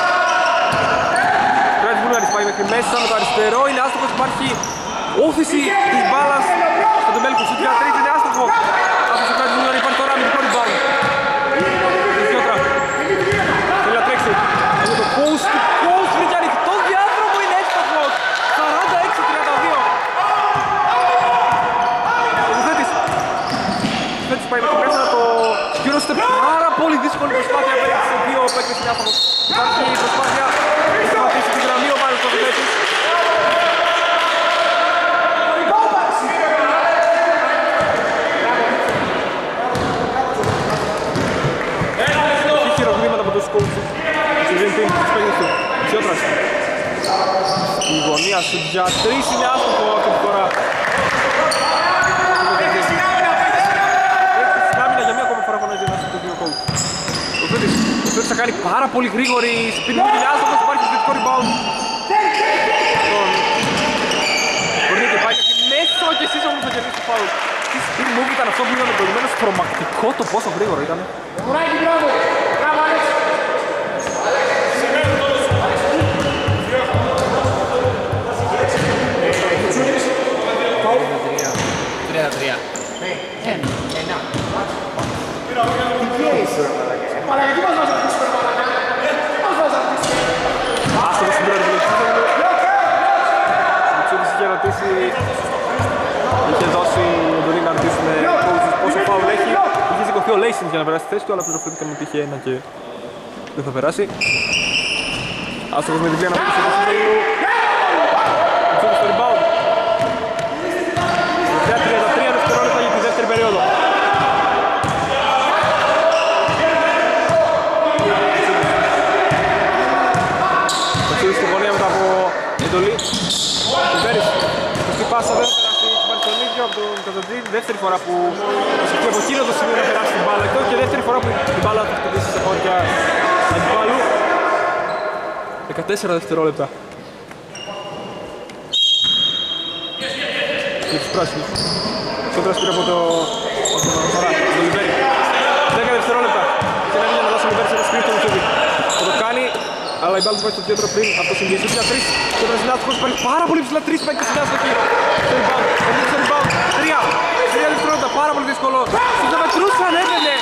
Κράτης Βούλγαρης πάει μέχρι μέσα με το αριστερό, είναι άστοχος, υπάρχει όθηση της μπάλας στον Τεμπέλκου. Σουτ για τρίτη, είναι άστοχο. Αυτός ο Κράτης Βούλγαρη υπάρχει τώρα αμυντικό rebound. Θέλει να τρέξει. Είναι το post του post, βρήκε ανοιχτό διάδρομο, είναι εύστοχος. σαράντα έξι τριάντα δύο. Ο Ζέτης. Ο Ζέτης πάει μέχρι μέσα, το γύρωσε πάρα πολύ δύσκολη προσπάθεια απέναντι σε δύο παίκτες είναι άστοχος. Υπάρχει προσπάθεια να σταματήσει τη γραμμή ο Μάριος ο Ζέτης. Έχει χειροκρήματα από τους coaches. Στη Dream Team, τους παίκτες του. Τσιότρας. Στη γωνία σου για τρεις είναι άστοχο αυτή τώρα. Έχει στάμινα για μία ακόμα φορά φωνάζει ένας από το δύο coach. Ο Ζέτης. Ο Ζέτης θα κάνει πάρα πολύ γρήγορη σπιν move, είναι άστοχος, υπάρχει θετικό rebound. Κορνίκη πάει και μέσα και εσείς όμως θα κερδίσει το foul. Τι spin move ήταν αυτό που είδαμε προηγουμένως, τρομακτικό το πόσο γρήγορο ήταν. τρία τρία. Άστοχος στην πρώτη βολή. Ο Μουτσούδης είχε ρωτήσει, είχε δώσει εντολή να ρωτήσουν πόσο φάουλ έχει. Είχε σηκωθεί ο Λέισινς για να περάσει τη θέση του, αλλά πληροφορήθηκαμε ότι είχε ένα και δεν θα περάσει. Άστοχος με διπλή αναπτύξη του Σίζογλου. Ο Μουτσούδης στο rebound. τριάντα τρία δευτερόλεπτα για τη δεύτερη περίοδο. Μουτσούδης στη γωνία μετά από εντολή. Κουμπέρης, σωστή πάσα δεν θα περάσει, έχει πάρει τον ίδιο από τον Καζαντζή. Δεύτερη φορά που και από εκείνο το σημείο να περάσει την μπάλα εκτός και δεύτερη φορά που την μπάλα θα χτυπήσει σε χώρια αντιπάλου. δεκατέσσερα δευτερόλεπτα. Για τους πράσινους. Κόντρας πήρε από το Αναφορά, τον Λιβέρη. δέκα δευτερόλεπτα. Και να βγει να δώσει ο Λιβέρης ένα σκρίπτο του Τσούδη. Θα το κάνει, αλλά η μπάλα του πάει στο κέντρο πριν από το συνδύσιο. Για τρεις. Κόντρας είναι άστοχος, υπάρχει πάρα πολύ ψηλά. Τρεις παίκτες είναι άστοχοι. Στο rebound, έρχεται στο rebound. Τρία. Τρία δευτερόλεπτα, πάρα πολύ δύσκολο. Στους μετρούσαν, έβαινε.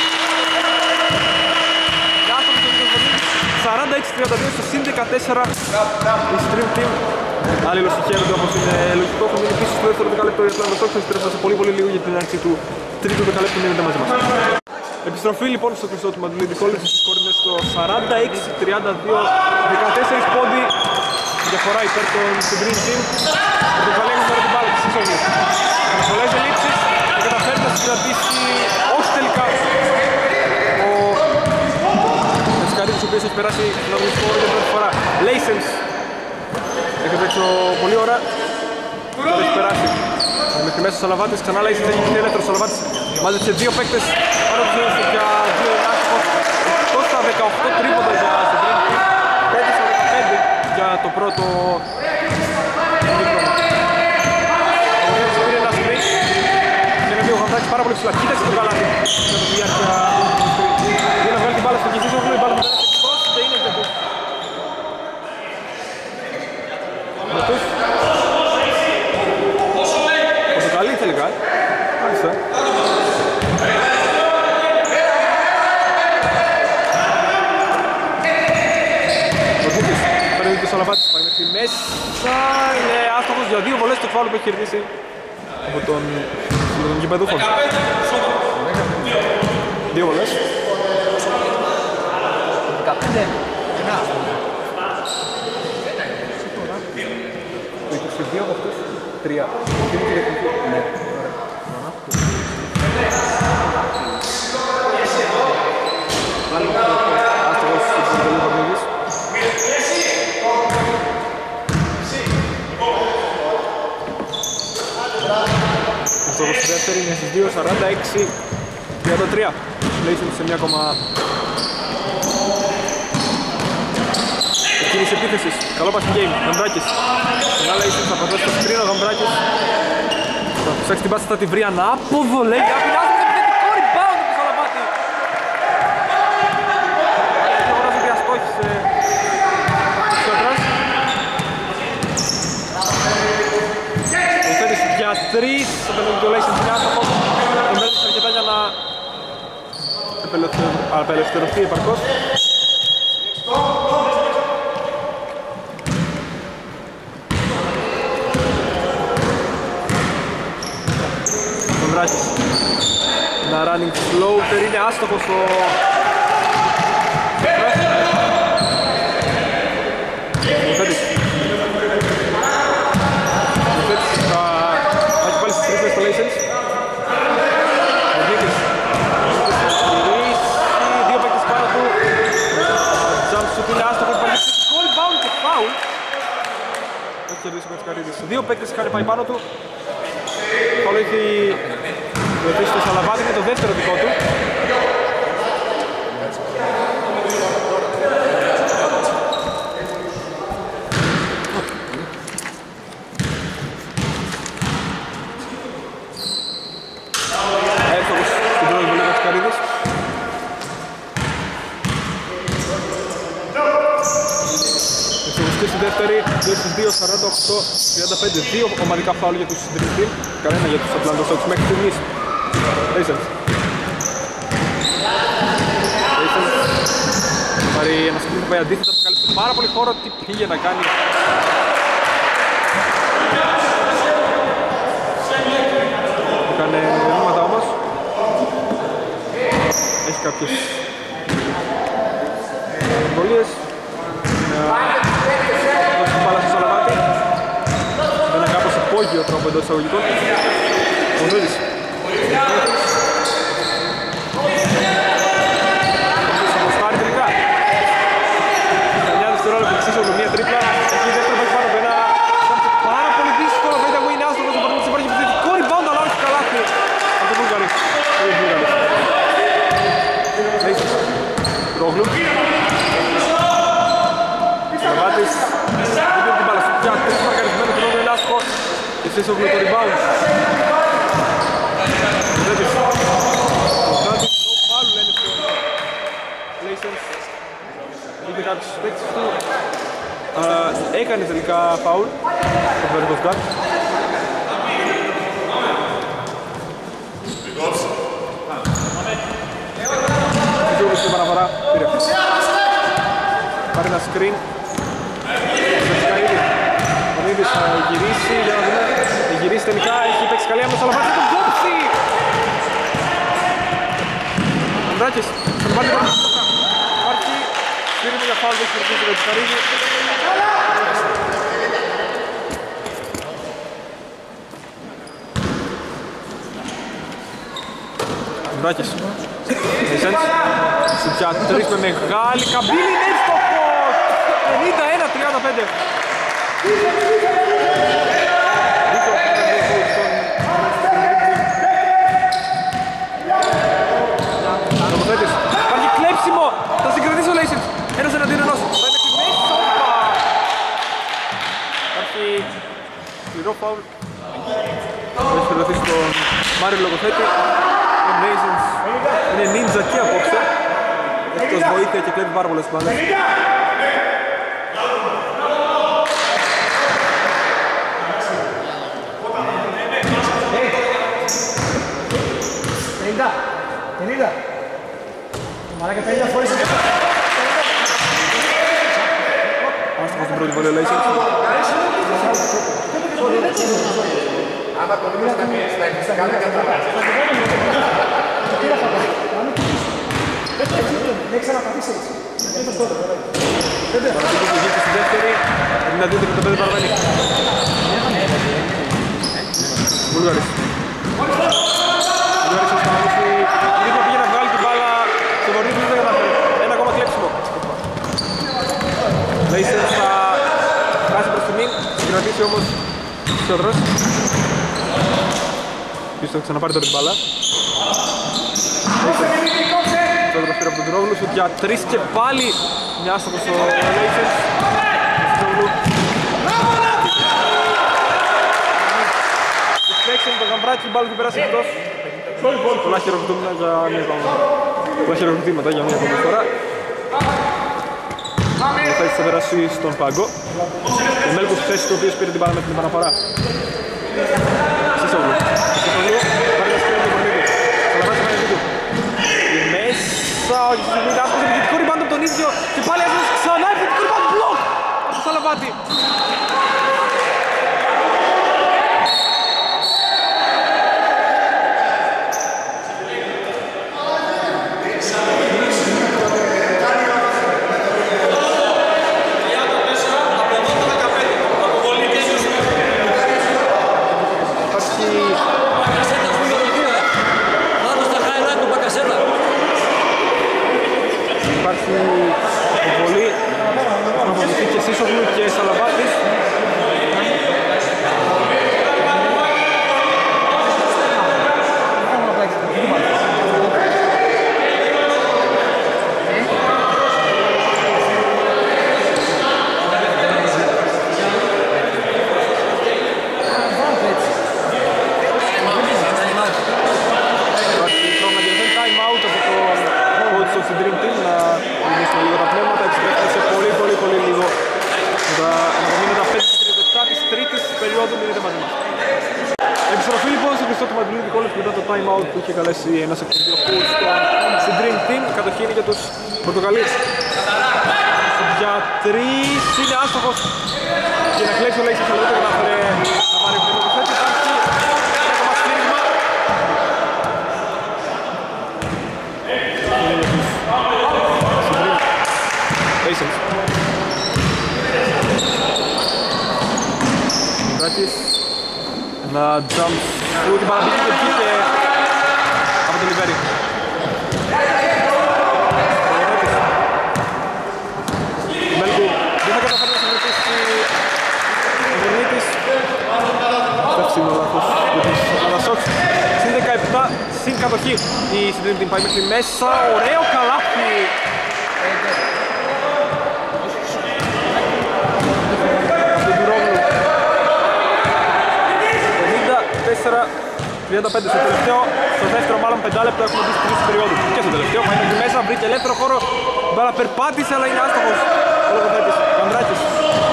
σαράντα έξι τριάντα δύο στο συν δεκατέσσερα. Η Stream Team. Άλλοι συγχαίρονται όπως είναι λογικό. Έχουν μείνει πίσω στο δεύτερο δεκαλέπτο για το Atlantis Hawks. Θα επιστρέψουμε σε πολύ πολύ λίγο για την αρχή του τρίτου δεκαλέπτου. Μείνετε μαζί μας. Επιστροφή λοιπόν στο κλειστό του Μαντουλίδη College. Οι σκόρ είναι στο σαράντα έξι τριάντα δύο. δεκατέσσερα πόντι διαφορά υπέρ των Dream Team. Ο Κεφαλέγος τώρα την μπάλα της Σίζογλου. Με πολλές ελλείψεις και καταφέρει να συγκρατήσει όχι τελικά ο Σκαρίδης, ο οποίος έχει περάσει τον αγωνιστικό για πρώτη φορά. Λέισενς έχει παίξει πολύ ώρα. Τώρα έχει περάσει μέχρι μέσα ο Σαλαβάτης. Ξανά Λέισενς έχει γίνει ελεύθερος. Ο Σαλαβάτης μάζεψε δύο παίκτες πάνω από τους για δύο ενάστοιχος. Εκτός τα δεκαοκτώ τρίποντα για το Dream Team. πέντε στα δεκαπέντε για το πρώτο δίπλωμα. Ο Ρέας πήρε ένα screen και είναι δύο χαρτάκι πάρα πολύ ψηλά. Κοίταξε την μπάλα κατά τη διάρκεια. Για να βγάλει την μπάλα στο Κιζίζογλου, η μπάλα του περάσει εκτός και είναι εκτός. Εκτός. Πορτοκαλί τελικά. Μάλιστα. Ο Σαλαβάτης πάει μέχρι μέσα, είναι άστοχος για δύο βολές στο φάουλ που έχει κερδίσει από τον γηπεδούχο. Δύο βολές. δεκαπέντε. Το είκοσι δύο από αυτούς, τρία. Ναι. Άστοχος στην πολύ Κορνίδης. Άστοχος στη δεύτερη είναι στις δύο σαράντα έξι τριάντα τρία. Λέισον σε μια ακόμα κίνηση επίθεσης. Καλό pass game, Γαμπράκης. Ένα Λέισον θα πατρώσει το σκρίνο, Γαμπράκης. Θα ψάξει την πάσα, θα τη βρει ανάποδο, λέει, απεινάζει με επιθετικό rebound του Σαλαβάτη. Και αγοράζει διαστόχησε ο Σιώτρας. Ο Θέτης για τρεις, απέναντι το Λέισον στην άστοχο. Εμπέλεξε αρκετά για να απελευθερωθεί επαρκώς. Ένα running floater, είναι άστοχος ο Μουθέτης. Μουθέτης θα έχει πάλι στις τρίπλες στο Λέισενς. Ο Δίκης δύο παίκτες πάνω του. Jump shoot είναι άστοχος, υπάρχει θετικό rebound και foul. Έχει κερδίσει ο Κατσικαρίδης. Δύο παίκτες είχαν πάει πάνω του. Φάουλ έχει βοηθήσει το Σαλαβάτη, είναι το δεύτερο δικό του. Εύστοχος στην πρώτη βολή του Κατσικαρίδης. Εύστοχος και στη δεύτερη, δύο στις δύο, σαράντα οκτώ τριάντα πέντε. Δύο ομαδικά φάουλ για τους Dream Team, κανένα για τους Atlanta Hawks μέχρι στιγμής. Λέισενς. Λέισενς θα πάρει ένα σκριν που πάει αντίθετα, θα καλύψει πάρα πολύ χώρο. Τι πήγε να κάνει. Έκανε βήματα όμως. Έχει κάποιες εμβολίες. Δώσει την μπάλα στο Σαλαβάτη. Με ένα κάπως υπόγειο τρόπο εντός εισαγωγικών. Ο Νούδης. Θα αποστάρει τελικά. Καμιά δευτερόλεπτα εξίσου μία τρίπλα. Εκεί η δεύτερη πάει πάνω από ένα πάρα πολύ δύσκολο. Θα ήταν win άστοχος, ο Παρνίτης υπάρχει επιθετικό rebound, αλλά όχι καλάθι από τον Βούλγαρης. Λέισενς. Ρόγλου. Σαλαβάτης. Δεν πήρε την μπάλα σου πια. Τρεις μαρκαρισμένο τον Ρόγλου είναι άστοχο. Και εσείς το rebound. Δέτης. Ο Δάτης, no foul λένε στο Λέισενς. Είχε κάποιους παίκτες του. Έκανε τελικά foul ο Βέρκος Γκάτ. Γιώργος στην παραφορά. Πήρε. Πάρει ένα screen. Ο Νίδης θα γυρίσει για να δούμε. Θα γυρίσει τελικά, έχει παίξει καλή άμεσα, αλλά βάζει τον κόψει! Ανδράκης, θα τον βάλει τον κόψη. Υπάρχει σφύριμο για φάουλ, έχει κερδίσει το Κατσικαρίδη. Ανδράκης, Λέισενς, στην τρεις με μεγάλη καμπύλη, είναι εύστοχος! πενήντα ένα τριάντα πέντε. Νομοθέτης, υπάρχει κλέψιμο, θα συγκρατήσει ο Λέισενς, ένας εναντίον ενός, θα είναι στη μέση, όπα! Υπάρχει σκληρό φάουλ, έχει φιλωθεί στον Μάριο Λογοθέτη, ο Λέισενς είναι νίντζα και απόψε, εκτός βοήθεια και κλέβει πάρα πολλές μπάλες. πενήντα. Μαλάκα πενήντα φορές. Άστοχος στην πρώτη βολή ο Λέισενς. Άμα το δούμε στα πίεση, θα κάνει κατάλαβα. Δεν ξαναπατήσεις. Παραδείγματος που γίνεται στη δεύτερη, είναι να δείτε και το πέντε παραμένει. Βουλγάρης. Βουλγάρης θα σταματήσει. Δίπλα πήγε να βγάλει την μπάλα στο Βορνίδη, δεν καταφέρει. Ένα ακόμα κλέψιμο. Λέισερ θα χάσει προς τη μην, συγκρατήσει όμως Σιόδρος. Πίσω θα ξαναπάρει τώρα την μπάλα. Σιόδρος πήρε από τον Τρόγλου, σουτ για τρεις και πάλι μια άστοχος ο Λέισερ. Deflection, το γαμπράκι, η μπάλα του πέρασε εκτός. Πολλά χειροκροτήματα για μια ακόμα. Πολλά χειροκροτήματα για μια ακόμα φορά. Θα έχει περάσει στον πάγκο. Ο Μέλκος θέση του οποίος πήρε την μπάλα με την επαναφορά. Σισόγλου. Σισόγλου, πάρει να σκρίνει τον Κορνίδη. Σαλαβάτης με του. Μέσα, όχι στη στιγμή, άσπρος επιθετικό ριμπάντο από τον ίδιο. Και πάλι άσπρος ξανά επιθετικό ριμπάντο, μπλοκ! Από τον Σαλαβάτη. Που είχε καλέσει ένας από τους δύο coach στην Dream Team. Η κατοχή είναι για τους Πορτογαλείς. Για τρεις είναι άστοχος. Και να κλέψει ο Λέισερ θα λεπτό και να φέρει να πάρει πριν το θέση. Υπάρχει ακόμα σφύριγμα. Είναι για τους Λέισερ. Βράκης. Ένα jump που την παραπήκε και βγήκε από τον Λιβέρη. Μέλκου δεν θα καταφέρει να συγκρατήσει ο Βορνίτης. Πέφτει ο λάθος για τους Ανασόξ. Συν δεκαεπτά, συν κατοχή. Η Συντρίμ την πάει μέχρι μέσα. Ωραίο καλάθι. Από τον Τουρόγλου. πενήντα τέσσερα τριάντα πέντε στο τελευταίο, στο δεύτερο μάλλον πέντε λεπτό έχουμε δει τρεις περίοδους. Και στο τελευταίο πάει εκεί μέσα, βρήκε ελεύθερο χώρο, μπάλα περπάτησε αλλά είναι άστοχος ο λογοπαίτης, Καντράκης.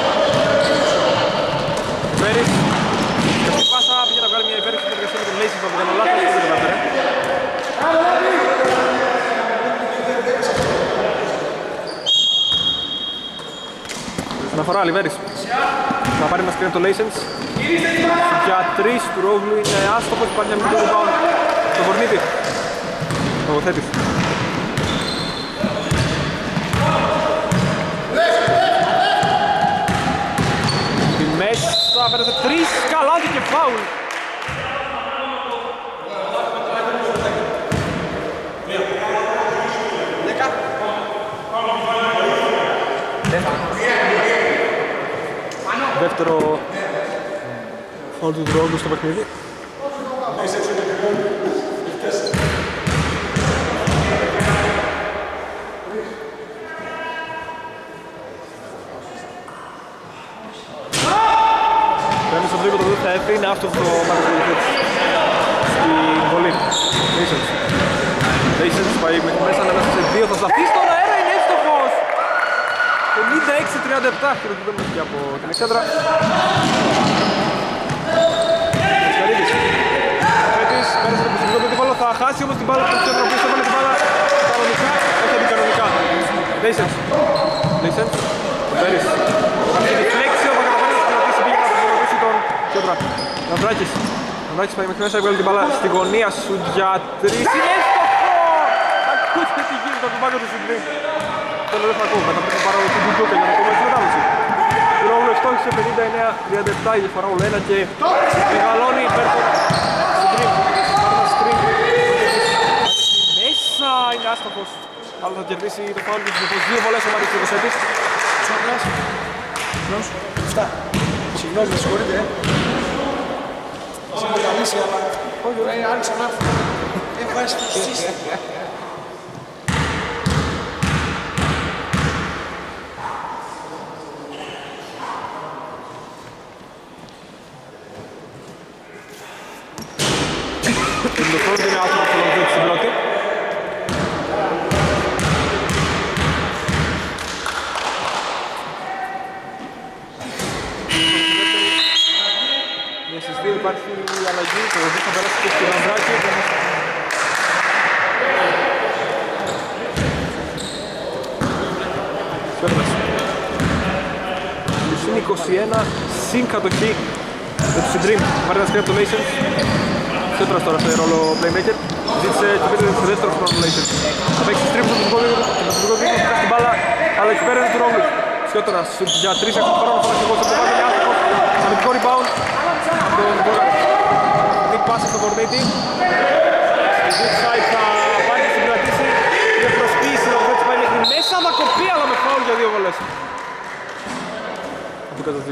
Βέρης, και πάσα πήγε να βγάλει μια υπέροχη συνεργασία με τον Λέισερ, θα βγάλει λάθος, δεν το καταφέρε. Αναφορά, Λιβέρης. Θα πάρει ένα σκριν το Λέισερ. Για τρεις του Ρόγλου είναι άστοχος, υπάρχει μια μικρό rebound στο Βορνίτη. Λογοθέτης. Τη μέσα πέρασε τρεις, καλάθι και φάουλ. Δεύτερο φάουλ του Ρόγλου στο παιχνίδι. Παίρνει στο τρίποντο του θα έφυγε, αυτό το Μαρκολιθέτης στην βολή. Λέισερς. Λέισερς πάει μέχρι μέσα, ανέβασε σε δύο, θα σταθεί στον αέρα, είναι εύστοχος! πενήντα έξι τριάντα επτά, χειροκροτούμε και από την εξέδρα. Μεσχαρίδης. Φέτης, πέρασε το προσωπικό του αντίπαλο, θα χάσει όμως την μπάλα του εξέδρα, ο οποίος έβαλε την μπάλα κανονικά, όχι αντικανονικά. Λέισερς. Λέισερς. Ο Μπέρις. Αυτή τη φλέξιο, θα καταφέρει να συγκρατήσει, πήγε να προχωρήσει τον Κιόντρα. Ναυράκης. Ναυράκης πάει μέχρι μέσα, έβγαλε την μπάλα στη γωνία σου για τρεις. Είναι εύστοχο! Ακούστε τι γίνεται από τον πάγκο του Συντρί. Θέλω δεν θα ακούω, μετά πρέπει να πάρω την κουτούκα για να πούμε στην μετάβαση. Ρόγλου ευστόχησε πενήντα εννέα τριάντα επτά η διαφορά όλο ένα και μεγαλώνει υπέρ των Supreme. Πάρουν ένα screen. Μέσα είναι άστοχος. Αλλά θα κερδίσει το φάουλ του συνεχώς. Δύο βολές ο Μαρίκης Κοσέτης. Τσάκρας. Νος. Αυτά. Συγγνώμη, με συγχωρείτε, ε. Σε έχω καλήσει, αλλά... Όχι, ρε, άρχισα να έρθω. Έχω έρθει στο σύστημα. Το πρώτο είναι άτομο που λογίζει στην πρώτη. Για στις δύο υπάρχει η αλλαγή, το δει θα περάσει και στο Λαμπράκι. Σέρνας. Συν είκοσι ένα, συν κατοχή με τους Supreme. Μάρτινας Congratulations. Σέτρας τώρα σε ρόλο playmaker. Ζήτησε το πίτρο στο δεύτερο congratulations. Θα παίξει στρίψο του προσωπικό δίκο, το προσωπικό δίκο, θα κάνει την μπάλα, αλλά έχει πέρασε του Ρόγλου. Σέτρας για τρεις έχουν χρόνο, θα έχει εγώ στο κομμάτι, είναι άστοχος. Αμυντικό rebound από τον Μπόρα. Δει πάσα στο Κορνίτη. Στη deep side θα πάρει και συγκρατήσει. Είναι προσποίηση, ο Βέτς πάει μέχρι μέσα, θα κοπεί, αλλά με φάουλ για δύο βολές. Θα του καταστεί.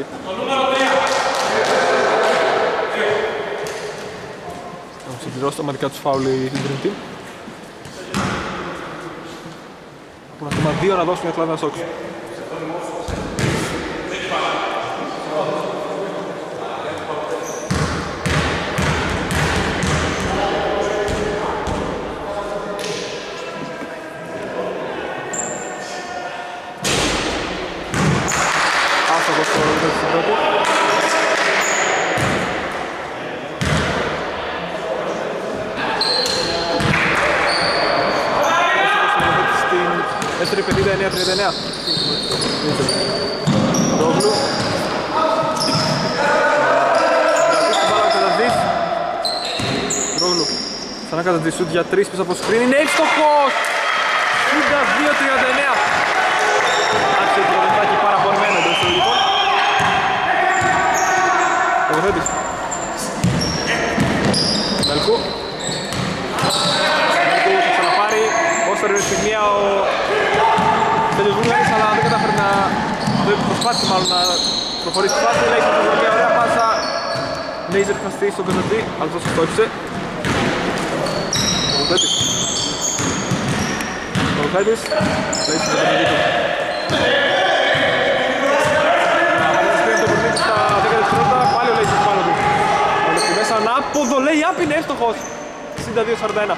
Θα συμπληρώσει τοματικά τους φάουλ η Dream Team. Έχουν ακόμα δύο να δώσουν οι Atlanta Sox. Άστοχος στο ρόλο της πρώτη. Δεύτερη πενήντα εννέα τριάντα εννέα. Ρόγλου. Κρατήσει την μπάλα ο Καταντής. Ρόγλου. Ξανά Καταντής σουτ για τρεις πίσω από σκριν. Είναι εύστοχος! εξήντα δύο τριάντα εννέα. Άρχισε το λεπτάκι παραπορημένο εντός του λοιπόν. Τοποθέτης. Μελκού. Μελκού θα ξαναπάρει. Όσο είναι στιγμία ο Τέλειος Βούλγαρης, αλλά δεν κατάφερε να... δεν προσπάθησε μάλλον να προχωρήσει τη φάση. Λέει μια ωραία πάσα. Λέιζερ χαστεί στον Καταντή, αλλά αυτό στόχισε. Τοποθέτης. Τοποθέτης. Λέει στον Καταντή του. Στα δέκα δευτερόλεπτα, πάλι ο Λέιζερ πάνω του. Στη μέσα, ανάποδο, λέει άπ είναι εύστοχος. εξήντα δύο σαράντα ένα.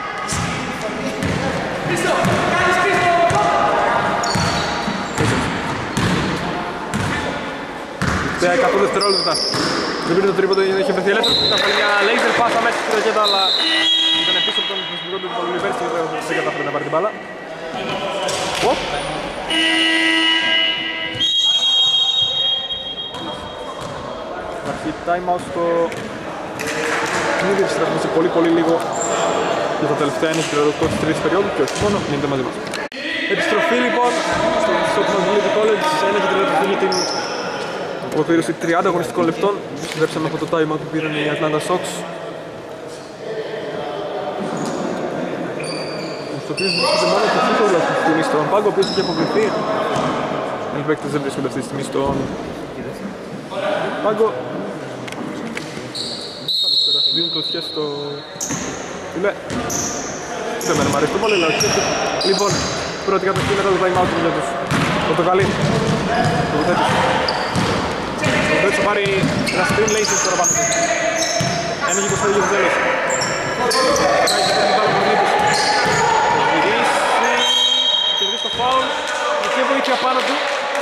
Σε εκατό δευτερόλεπτα. Δεν πήρε το τρίποντο γιατί είχε βρεθεί ελεύθερος. Ήταν πάλι μια λέιζερ πάσα μέσα στη ρακέτα, αλλά ήταν πίσω από τον προσωπικό του Πολυβέρση και δεν κατάφερε να πάρει την μπάλα. Οπ! Αρχή time out στο παιχνίδι, επιστρέφουμε σε πολύ πολύ λίγο για τα τελευταία εννέα τριάντα της τρίτης περίοδου και όχι μόνο, μείνετε μαζί μας. Επιστροφή λοιπόν στο Community College, ένα και τριάντα για την ολοκλήρωση τριάντα αγωνιστικών λεπτών. Συνδέψαμε από το time out που πήραν οι Atlanta Sox. Στο οποίο βρίσκεται μόνο το φύγο αυτή τη στιγμή στον πάγκο, ο οποίος έχει αποβληθεί. Οι παίκτες δεν βρίσκονται αυτή τη στιγμή στον πάγκο. Δίνουν το σχέση στο φιλέ. Δεν με αρέσει το πολύ, αλλά όχι. Λοιπόν, πρώτη κατοχή μετά το time out για τους Πορτοκαλί. Το βοηθέτης. Το βοηθέτης θα πάρει ένα screen laces τώρα πάνω του. Ένα και είκοσι πέντε για το τέλος. Κάνει και την μπάλα Κορνίτης. Γυρίσει, κερδίσει το foul. Και βοήθεια πάνω του.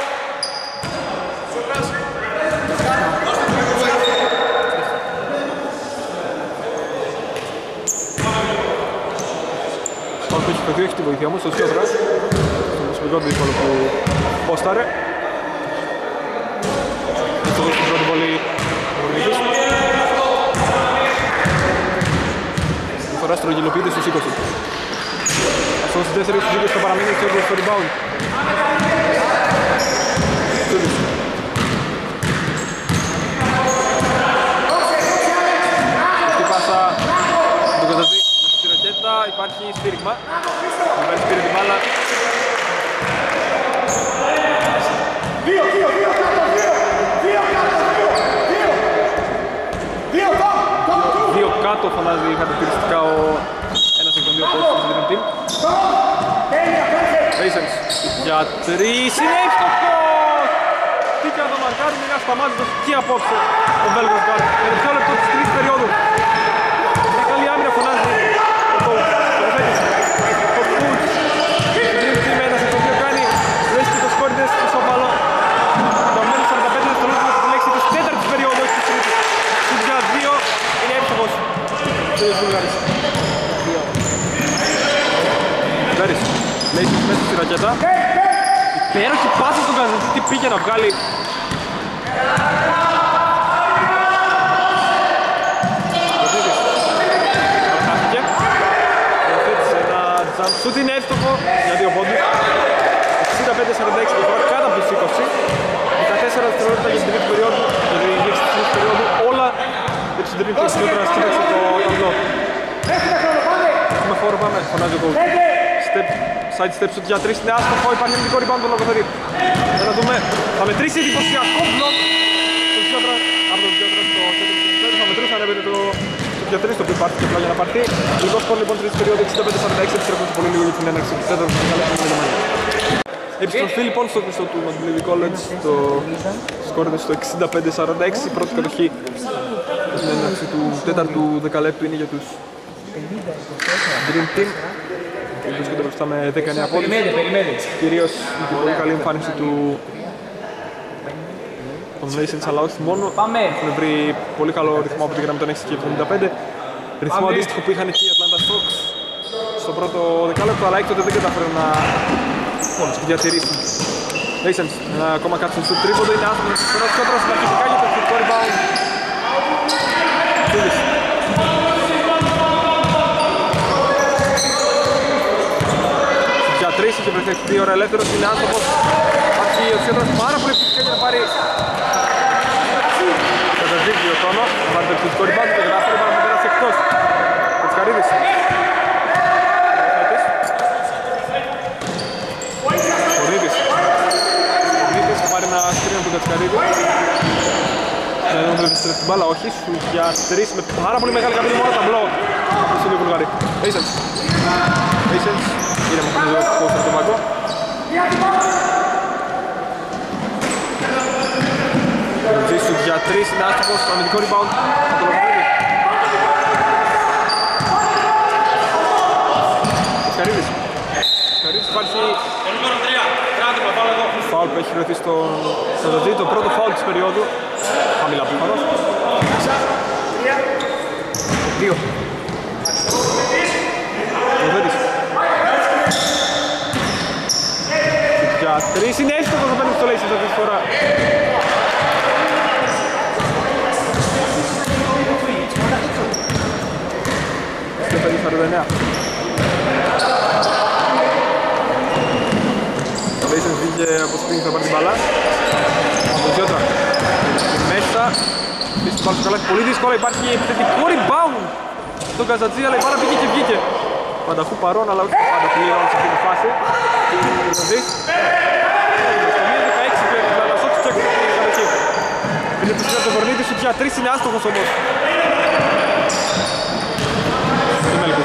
Το έχει παιδί, έχει τη βοήθεια όμως, το Σιόδρας, στον προσωπικό του δύσκολο που πόσταρε. Αυτό δώσει την πρώτη βολή ο Κορνίτης. Η φορά στρογγυλοποιείται στους είκοσι. Αυτό στις δεύτερη στους είκοσι θα παραμείνει και στο rebound. Τούδης. σφύριγμα. Ο Βέρης πήρε την μπάλα. Δύο, δύο, δύο κάτω, δύο, δύο κάτω, δύο, δύο, δύο κάτω, Δύο κάτω φωνάζει χαρακτηριστικά ο ένας εκ των δύο πόντων του Dream Team. Racers για τρεις, είναι εύστοχος! Τι και να το μαρκάρει, είναι ασταμάτητος και απόψε ο Βέλγος Γκάρ. Με το πιο λεπτό της τρίτης περίοδου. Μια καλή άμυνα φωνάζει ο coach, ο Βέλγος. Ο coach του Dream Team, ένας εκ των δύο κάνει βρίσκει το σκόρ της ισόπαλο. Το μένει σαράντα πέντε δευτερόλεπτα στη λέξη της τέταρτης περίοδου, όχι της τρίτης. Στους για δύο είναι εύστοχος ο Βούλγαρης. Βέρης, Λέισης μέσα στη ρακέτα. Υπέροχη πάσα στον Καζαντζή, τι πήγε να βγάλει. Χάθηκε. Υιοθέτησε ένα jump shoot, είναι εύστοχο για δύο πόντους. εξήντα πέντε σαράντα έξι διαφορά κάτω από τους είκοσι. δεκατέσσερα δευτερόλεπτα για την τρίτη περίοδου, για την λήξη της τρίτης περίοδου. Όλα για τους συντηρητές της Νότρας, κοίταξε το ταμπλό. Έχουμε χώρο, πάμε, φωνάζει ο coach. Step, side step shoot για τρεις, είναι άστοχο, υπάρχει αμυντικό rebound τον Λογοθερή. Για να δούμε, θα μετρήσει εντυπωσιακό μπλοκ του Τζιότρα, από τον Τζιότρα στο κέντρο του Τζιότρα, θα μετρήσει, ανέβαινε το για τρεις, το οποίο υπάρχει και απλά για να πάρθει. Λίγο σκορ λοιπόν τρίτης περίοδου, εξήντα πέντε σαράντα έξι, επιστρέφουμε πολύ λίγο για την έναρξη του τέταρτου που καλέσαμε με Γερμανία. Επιστροφή λοιπόν στο κλειστό του Mount College, το σκορ είναι στο εξήντα πέντε σαράντα έξι, η πρώτη κατοχή για την έναρξη του τέταρτου δεκαλέπτου είναι για τους Dream Team. Βρίσκονται μπροστά με δεκαεννέα πόντους. Κυρίως με την πολύ καλή εμφάνιση του των Nations, αλλά όχι μόνο. Έχουν βρει πολύ καλό ρυθμό από τη γραμμή των έξι και εβδομήντα πέντε. Ρυθμό αντίστοιχο που είχαν και οι Atlanta Hawks στο πρώτο δεκάλεπτο, αλλά έκτοτε δεν καταφέρουν να διατηρήσουν. Nations, ένα ακόμα κάτσον στο τρίποντο, είναι άσχημος. Τώρα σκότρας αρχικά για το επιθετικό rebound. Τρεις, είχε βρεθεί δύο ώρα ελεύθερος, είναι άνθρωπος. Άρχει ο Τσιότρας πάρα πολύ επιτυχία για να πάρει κατά δίκτυο τόνο. Θα πάρει το επιθετικό rebound και γράφει πάρα να περάσει εκτός. Κατσκαρίδης. Κορίδης. Κορίδης θα πάρει ένα σκρίνο από τον Κατσκαρίδη. Θα δούμε το επιστρέφει την μπάλα, όχι. Σου για τρεις με πάρα πολύ μεγάλη καμπίνη, μόνο ταμπλό. Από το Βουλγαρί. Patience. Patience. Κύριε μου φωνίζει ο κόστος στον πάγκο. Ο Τζίσου για τρεις, είναι άστοχος, στο αμυντικό rebound από τον Λογοθερή. Σκαρίδης. Σκαρίδης υπάρχει φάουλ που έχει βρεθεί στον Σαντοτζή, το πρώτο φάουλ της περίοδου. Χαμηλά προφανώς. Δύο. Λογοθέρης. Για τρεις, είναι εύστοχος να παίρνει στο Λέισης αυτή τη φορά. Στο πέντε σαράντα εννέα. Ο Λέισης βγήκε από σπίτι, θα πάρει την μπαλά. Από τον Τζιότρα. Μέσα. Πίσω πάλι στο καλάθι, πολύ δύσκολα, υπάρχει επιθετικό rebound στον Καζατζή, αλλά η μπάλα πήγε και βγήκε. Πανταχού παρόν, αλλά όχι πάντα πλέον σε αυτή τη φάση. Στο μία δεκαέξι πλέον, αλλά σώξει και έκοψε την κατοχή. Πήρε πίσω από τον Κορνίδη, σου για τρεις, είναι άστοχος όμως. Στο Μέλκου.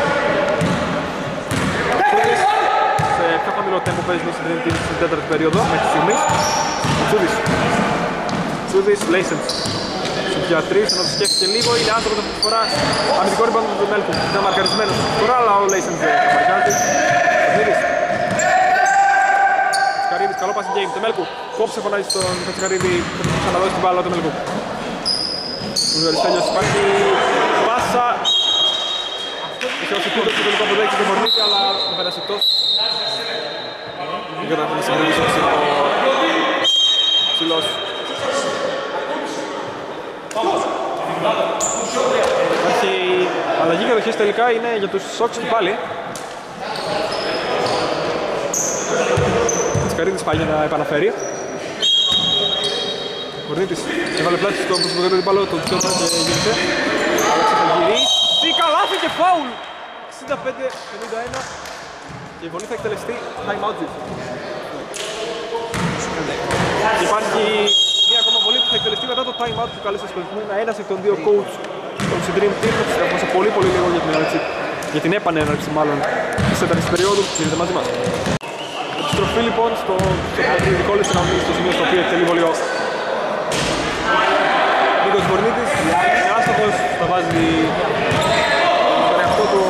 Σε πιο χαμηλό τέμπο παίζει στην τέταρτη περίοδο, μέχρι στιγμής. Τσούδης. Τσούδης, Λέισενς. Σου για τρεις, ενώ το σκέφτηκε λίγο, είναι άστοχος αυτή τη φορά. Αμυντικό rebound του Μέλκου, ήταν μαρκαρισμένος αυτή τη φορά, αλλά ο Λέισενς δεν θα παρικάζει. Κατσκαρίδης, καλό passing game, το Μέλκου. Κόψε φωνάζει στον Κατσκαρίδη, θα του ξαναδώσει την μπάλα το Μέλκου. Ο Βουλγαριστέλιος υπάρχει πάσα. Είχε όσο πίτο στο τελικό αποδέξει τον Μορνίτη, αλλά θα πέρασε εκτός. Δεν καταφέρει να συγκρατήσει ο ψηλός. Υπάρχει αλλαγή κατοχής τελικά, είναι για τους Sox και πάλι. Κατσκαρίδης πάλι να επαναφέρει. Κορνίτης έβαλε πλάτη στο προσωπικό του μπάλο, το Τσιότρα και γύρισε. Άλεξε θα γυρίσει, καλάθι και φάουλ! εξήντα πέντε πενήντα ένα και η βολή θα εκτελεστεί time out. Και υπάρχει μια ακόμα βολή που θα εκτελεστεί μετά το time out που καλέσει στο σπελισμό. Είναι ένας εκ των δύο coach των Dream Team. Έχουμε σε πολύ πολύ λίγο για την έναρξη, για την επανέναρξη μάλλον της τέταρτης περίοδου. Μείνετε μαζί μας. Επιστροφή λοιπόν στο δικό λες κανονίδι, στο σημείο στο οποίο εκτελεί βολή ο Νίκος Βορνίτης. Είναι άστοχος, θα βάζει τον εαυτό του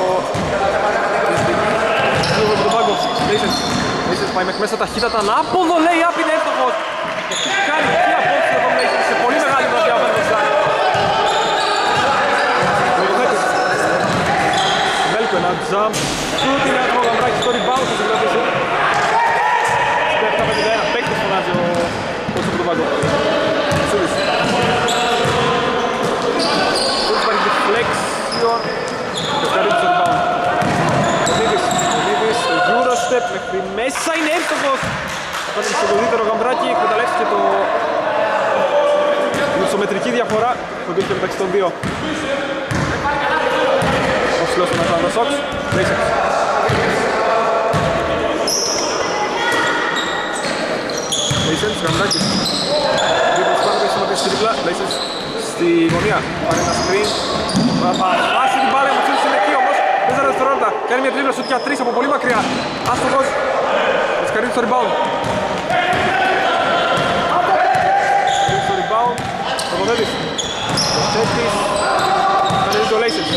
στον πάγκο. Λέισενς πάει μέχρι μέσα ταχύτατα, ανάποδο λέει απ' είναι εύστοχος. Έχει κάνει και απόψη από τον Λέισενς σε πολύ μεγάλη βραδιά ο Βέρνερ. Μέλκο ένα jump, shoot, είναι άτομο Γαμπράκη στο rebound θα συγκρατήσει. Στην επτά πενήντα ένα παίκτης φωνάζει ο κότσος από τον πάγκο. Σούδης. Σούδης υπάρχει deflection, δευτερή στο rebound. Κοντίδης, Κοντίδης, το Eurostep μέχρι μέσα είναι εύστοχος. Θα πάνε στο κοντύτερο Γαμπράκη, εκμεταλλεύτηκε το... την ισομετρική διαφορά που υπήρχε μεταξύ των δύο. Ο ψηλός των Atlanta Sox, Λέισενς. Λέισενς, Γαμπράκης. Δύο προσπάθεια έχει συμμετέχει στη δίπλα, Λέισενς στη γωνία. Πάρει ένα screen. Θα πάσει την μπάλα, μου τσίλησε εκεί όμως. τέσσερα δευτερόλεπτα. Κάνει μια τρίπλα σουτ για τρεις από πολύ μακριά. Άστοχος. Εσκαρίνει στο rebound. Εσκαρίνει στο rebound. Τοποθέτης. Τοποθέτης. Εσκαρίνει το Λέισενς.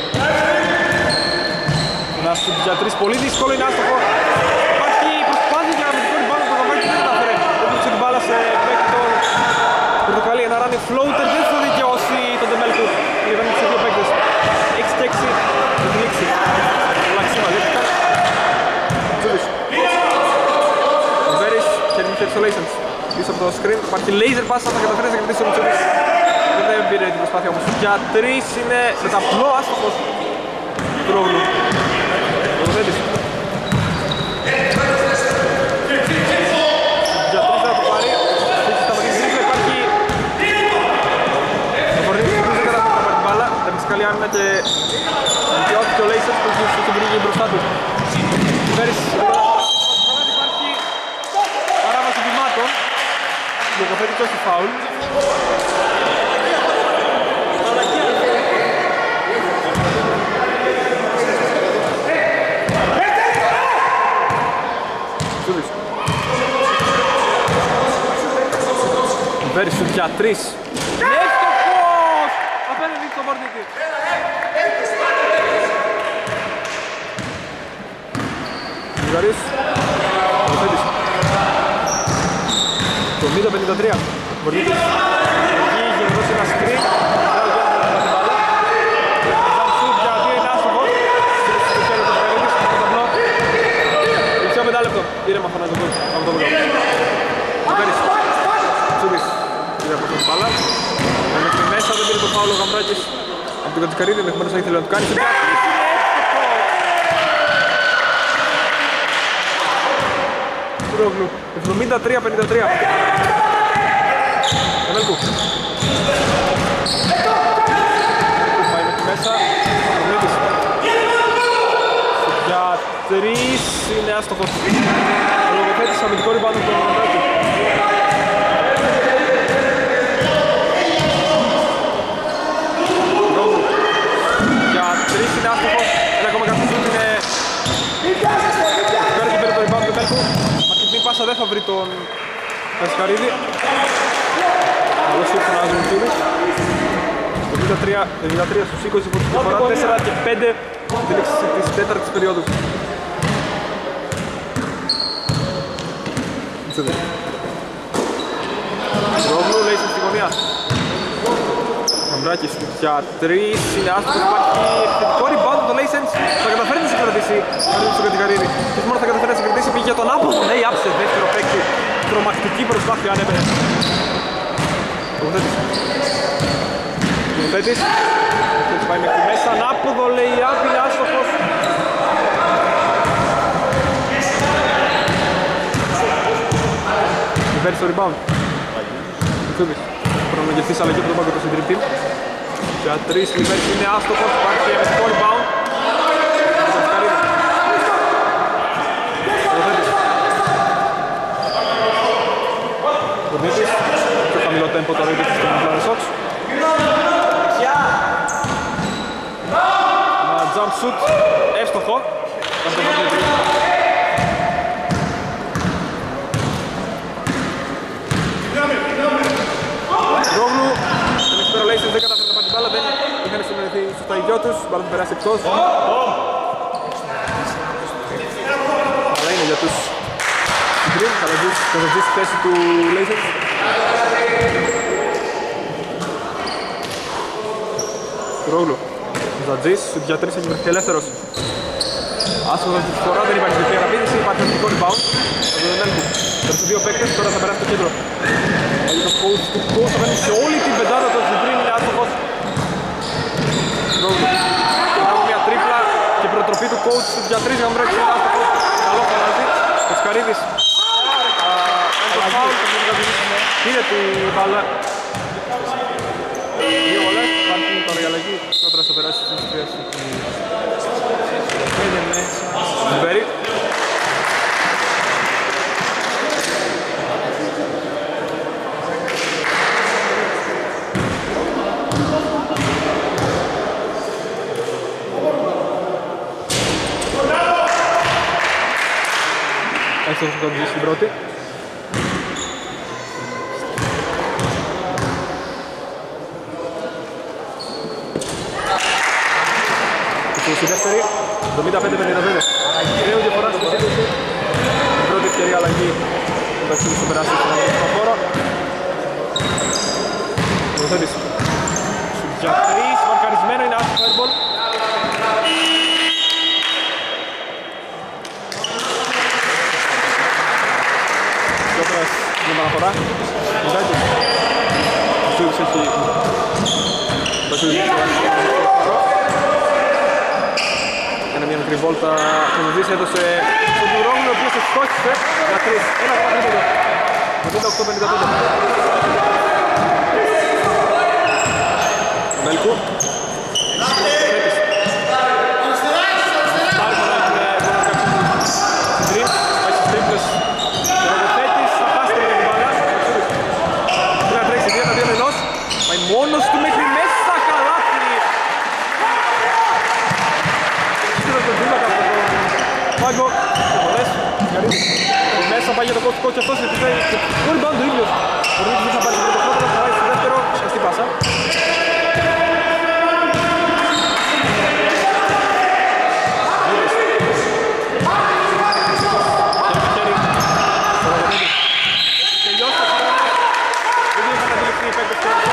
Ένα σουτ για τρεις πολύ δύσκολο, είναι άστοχο. Υπάρχει προσπάθεια για να με το rebound το Γαμπράκη δεν κατάφερε. Έπαιξε την μπάλα σε παίκτη τον Πορτοκαλί. Ένα run floater δεν θα δικαιώσει τον Τεμέλκου. Λιβαίνει τους δύο παίκτες. έξι και έξι. Με την λήξη. Πολλά ξύμα λήφθηκαν. Τζούδης. Ο Βέρης χέρι στο Λέισενς. Πίσω από το screen. Υπάρχει laser pass, θα καταφέρει να κρατήσει ο Μουτσούδης. Δεν πήρε την προσπάθεια όμως. Για τρεις είναι με τα πλό άστοχος. Τρόγλου. Τοποθέτης. Για τρεις θα το πάρει. Φίξεις τα μακρύς τρίπλα. Υπάρχει... Ο Βορνίτης δεν καταφέρει να πάρει την μπάλα. Θα πεις καλή άμυνα και... δικαιώθηκε ο Λέισενς που έχει στον πυρίγιο μπροστά του. Βέρης. Υπάρχει παράβαση βημάτων. Λογοθέτης όχι φάουλ. Βέρης σου για τρεις. Εύστοχος! Απέναντι στο Βορνίτη. Βουλγαρής. Βορνίτης. Το εβδομήντα πενήντα τρία. Βορνίτης. Εκεί είχε δώσει ένα screen. Μπράβο για την μπάλα. Σαν σουτ για δύο είναι άστοχος. Στο χέρι του Βερνίτης. Στο ταμπλό. Τελευταίο πεντά λεπτό. Ήρεμα θα να το πω. Από το βουλγαρό. Βέρης. Σούδης. Πήρε από τον μπάλα. Μέχρι μέσα δεν πήρε το φάουλ ο Γαμπράκης. Από την Κατσικαρίδη ενδεχομένως θα ήθελε να του κάνει. Σε Τρόγλου. εβδομήντα τρία πενήντα τρία. Εμέλκου. Πάει μέχρι μέσα. Βορνίτης. Για τρεις είναι άστοχος. Ο λογοθέτης αμυντικό rebound από τον Γαμπράκη. Τρεις είναι άστοχος, ένα ακόμα κάτι σούτ είναι... Φέρει και πήρε το rebound του Μέλκου. Μακρινή πάσα δεν θα βρει τον Κασκαρίδη. Καλό σούτ στον Άζο Μουτσούδης. εβδομήντα τρία στους είκοσι από τη διαφορά, τέσσερα και πέντε στην λήξη της τέταρτης περίοδου. Ρόβλου, Λέισενς στη γωνία. Γαμπράκης για τρεις, είναι άστοχος, υπάρχει επιθετικό rebound από το Λέισενς. Θα καταφέρει να συγκρατήσει στον Κατσικαρίδη. Και μόνο θα καταφέρει να συγκρατήσει, πήγε για τον άποδο. Ναι, άψε δεύτερο παίκτη. Τρομακτική προσπάθεια αν έπαιρνε. Τοποθέτης. Τοποθέτης. Τοποθέτης πάει μέχρι μέσα, ανάποδο λέει, άπειλε άστοχος. Φέρει στο rebound. Μουτσούδης. Προνογευτής αλλαγή από τον πάγκο του Dream Team. Για τρεις Λιβέρης είναι άστοχος, υπάρχει εμετικό rebound. συγκριτής. Πιο χαμηλό τέμπο τώρα είναι στον Atlanta Sox. Ένα jump shoot, εύστοχο. Ρόγλου, τον Exploration δεν καταφέρει να πάρει την μπάλα, δεν είχαν συνεννοηθεί σωστά οι δυο τους, η μπάλα του περάσει εκτός. Αλλά είναι για τους Green, θα ζήσει στη θέση του Blazers. Ρόγλου, ο Ζατζής, στους για τρεις έχει βρεθεί ελεύθερος. Άσχοδος τη φορά, δεν υπάρχει διπλή αναπήδηση, υπάρχει αρνητικό rebound. Από τον Έλκου. Τώρα σε δύο παίκτες, τώρα θα περάσει το κέντρο. Έχει το coach του coach, θα παίρνει σε όλη την πεντάδα του Ζιμπρίν, είναι άστοχος. Ρόγλου. Έχουμε μια τρίπλα και προτροπή του coach για τρεις για να βρέξει ένα άστοχος. Καλό φανάζι. Ο Σκαρίδης. Το φάουλ, πήρε την μπάλα. Δύο βολές, υπάρχει τώρα η αλλαγή. Τώρα θα περάσει στην συνθέση. Ζιμπέρι. Έστω θα τον στην πρώτη. Στη δεύτερη, εβδομήντα πέντε πενήντα πέντε. Κρέου διαφορά στο σύντηση. Η πρώτη ευκαιρία αλλαγή του ταξίδι στο περάσει στον αγωνιστικό χώρο. Προθέτης. Για τρεις, μαρκαρισμένο είναι άσχο airball. Σιόπρας την παραφορά. Μιζάκης. Ο Σούδης έχει... Ο Σούδης έχει έκανε μια μικρή βόλτα, τον Ζής έδωσε στον Τουρόγλου, ο οποίος ευστόχησε για τρεις. Ένα ακόμα τρίποντο. εβδομήντα οκτώ πενήντα πέντε. Μέλκου. Θέτης. Πάρει τον έχει μόνο κάποιον στην τρία. Πάει στις τρίπλες. Ο Θέτης θα χάσει την μπάλα. Πρέπει να τρέξει δύο τα δύο ενός. Πάει μόνος του μέχρι μέσα. Πάγκο, πολλές, Καρύδης, μέσα πάει για το κόστο και αυτός επιθέει το rebound του ίδιος. Ο Ρίκης θα πάρει το πρώτο χρόνο, θα πάει στο δεύτερο, σκαστή πάσα. Τελειώσει το χρόνο, δεν είχαν αντιληφθεί οι παίκτες τώρα.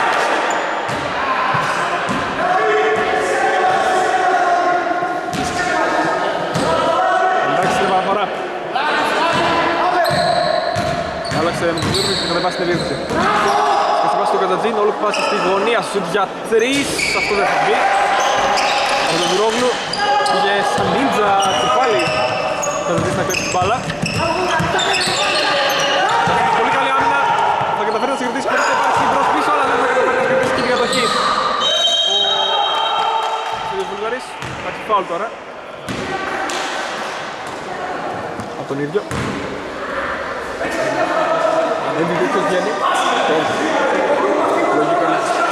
Άλλαξε με τον Ζούρμι και θα κατεβάσει την επίθεση. Σκαστή πάση στον Κατατζίν, όλο που πάσει στη γωνία σου για τρεις. Αυτό δεν θα βγει. Από τον Ζουρόγλου πήγε σαν νίντζα και πάλι θα δεις να κλέψει την μπάλα. Πολύ καλή άμυνα. Θα καταφέρει να συγκρατήσει χωρίς να υπάρξει μπρος πίσω, αλλά δεν θα καταφέρει να συγκρατήσει και την κατοχή. Ο Σίδιος Βουλγαρής θα έχει φάουλ τώρα. Από τον ίδιο. Δεν είναι δίκτυος βγαίνει. Λογικά.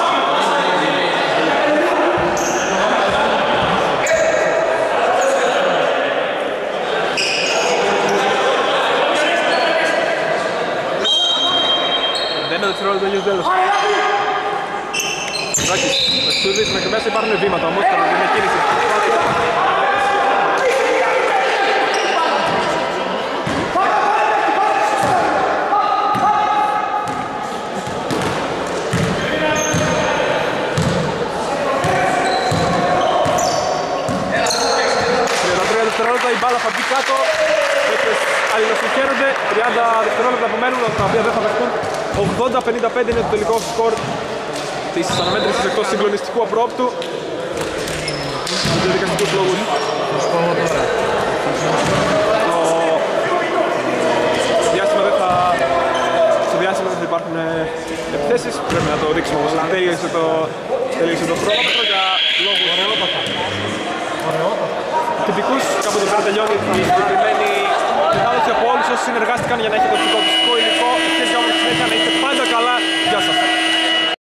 Δεν είναι δευτερόλεπτο τελείως τέλος. Ράκης, Αξιούδης, μέχρι μέσα υπάρχουν βήματα όμως, θα δούμε κίνηση. Η μπάλα θα μπει κάτω, έπρεπε αλληλοσυγχαίρονται, τριάντα δευτερόλεπτα απομένουν, τα οποία δεν θα παιχτούν. ογδόντα πενήντα πέντε είναι το τελικό σκορ της αναμέτρησης εκτός συγκλονιστικού απρόπτου. Για διαδικαστικούς λόγους. Το διάστημα δεν θα... Στο διάστημα δεν θα υπάρχουν επιθέσεις, πρέπει να το δείξουμε όμως. Τέλειωσε το, τέλειωσε το πρόγραμμα για λόγους τυπικούς. Κάπου εδώ πέρα τελειώνει η συγκεκριμένη μετάδοση από όλους όσοι συνεργάστηκαν για να έχει το ψυχοπιστικό υλικό. συνέχεια, να είστε πάντα καλά. Γεια σας.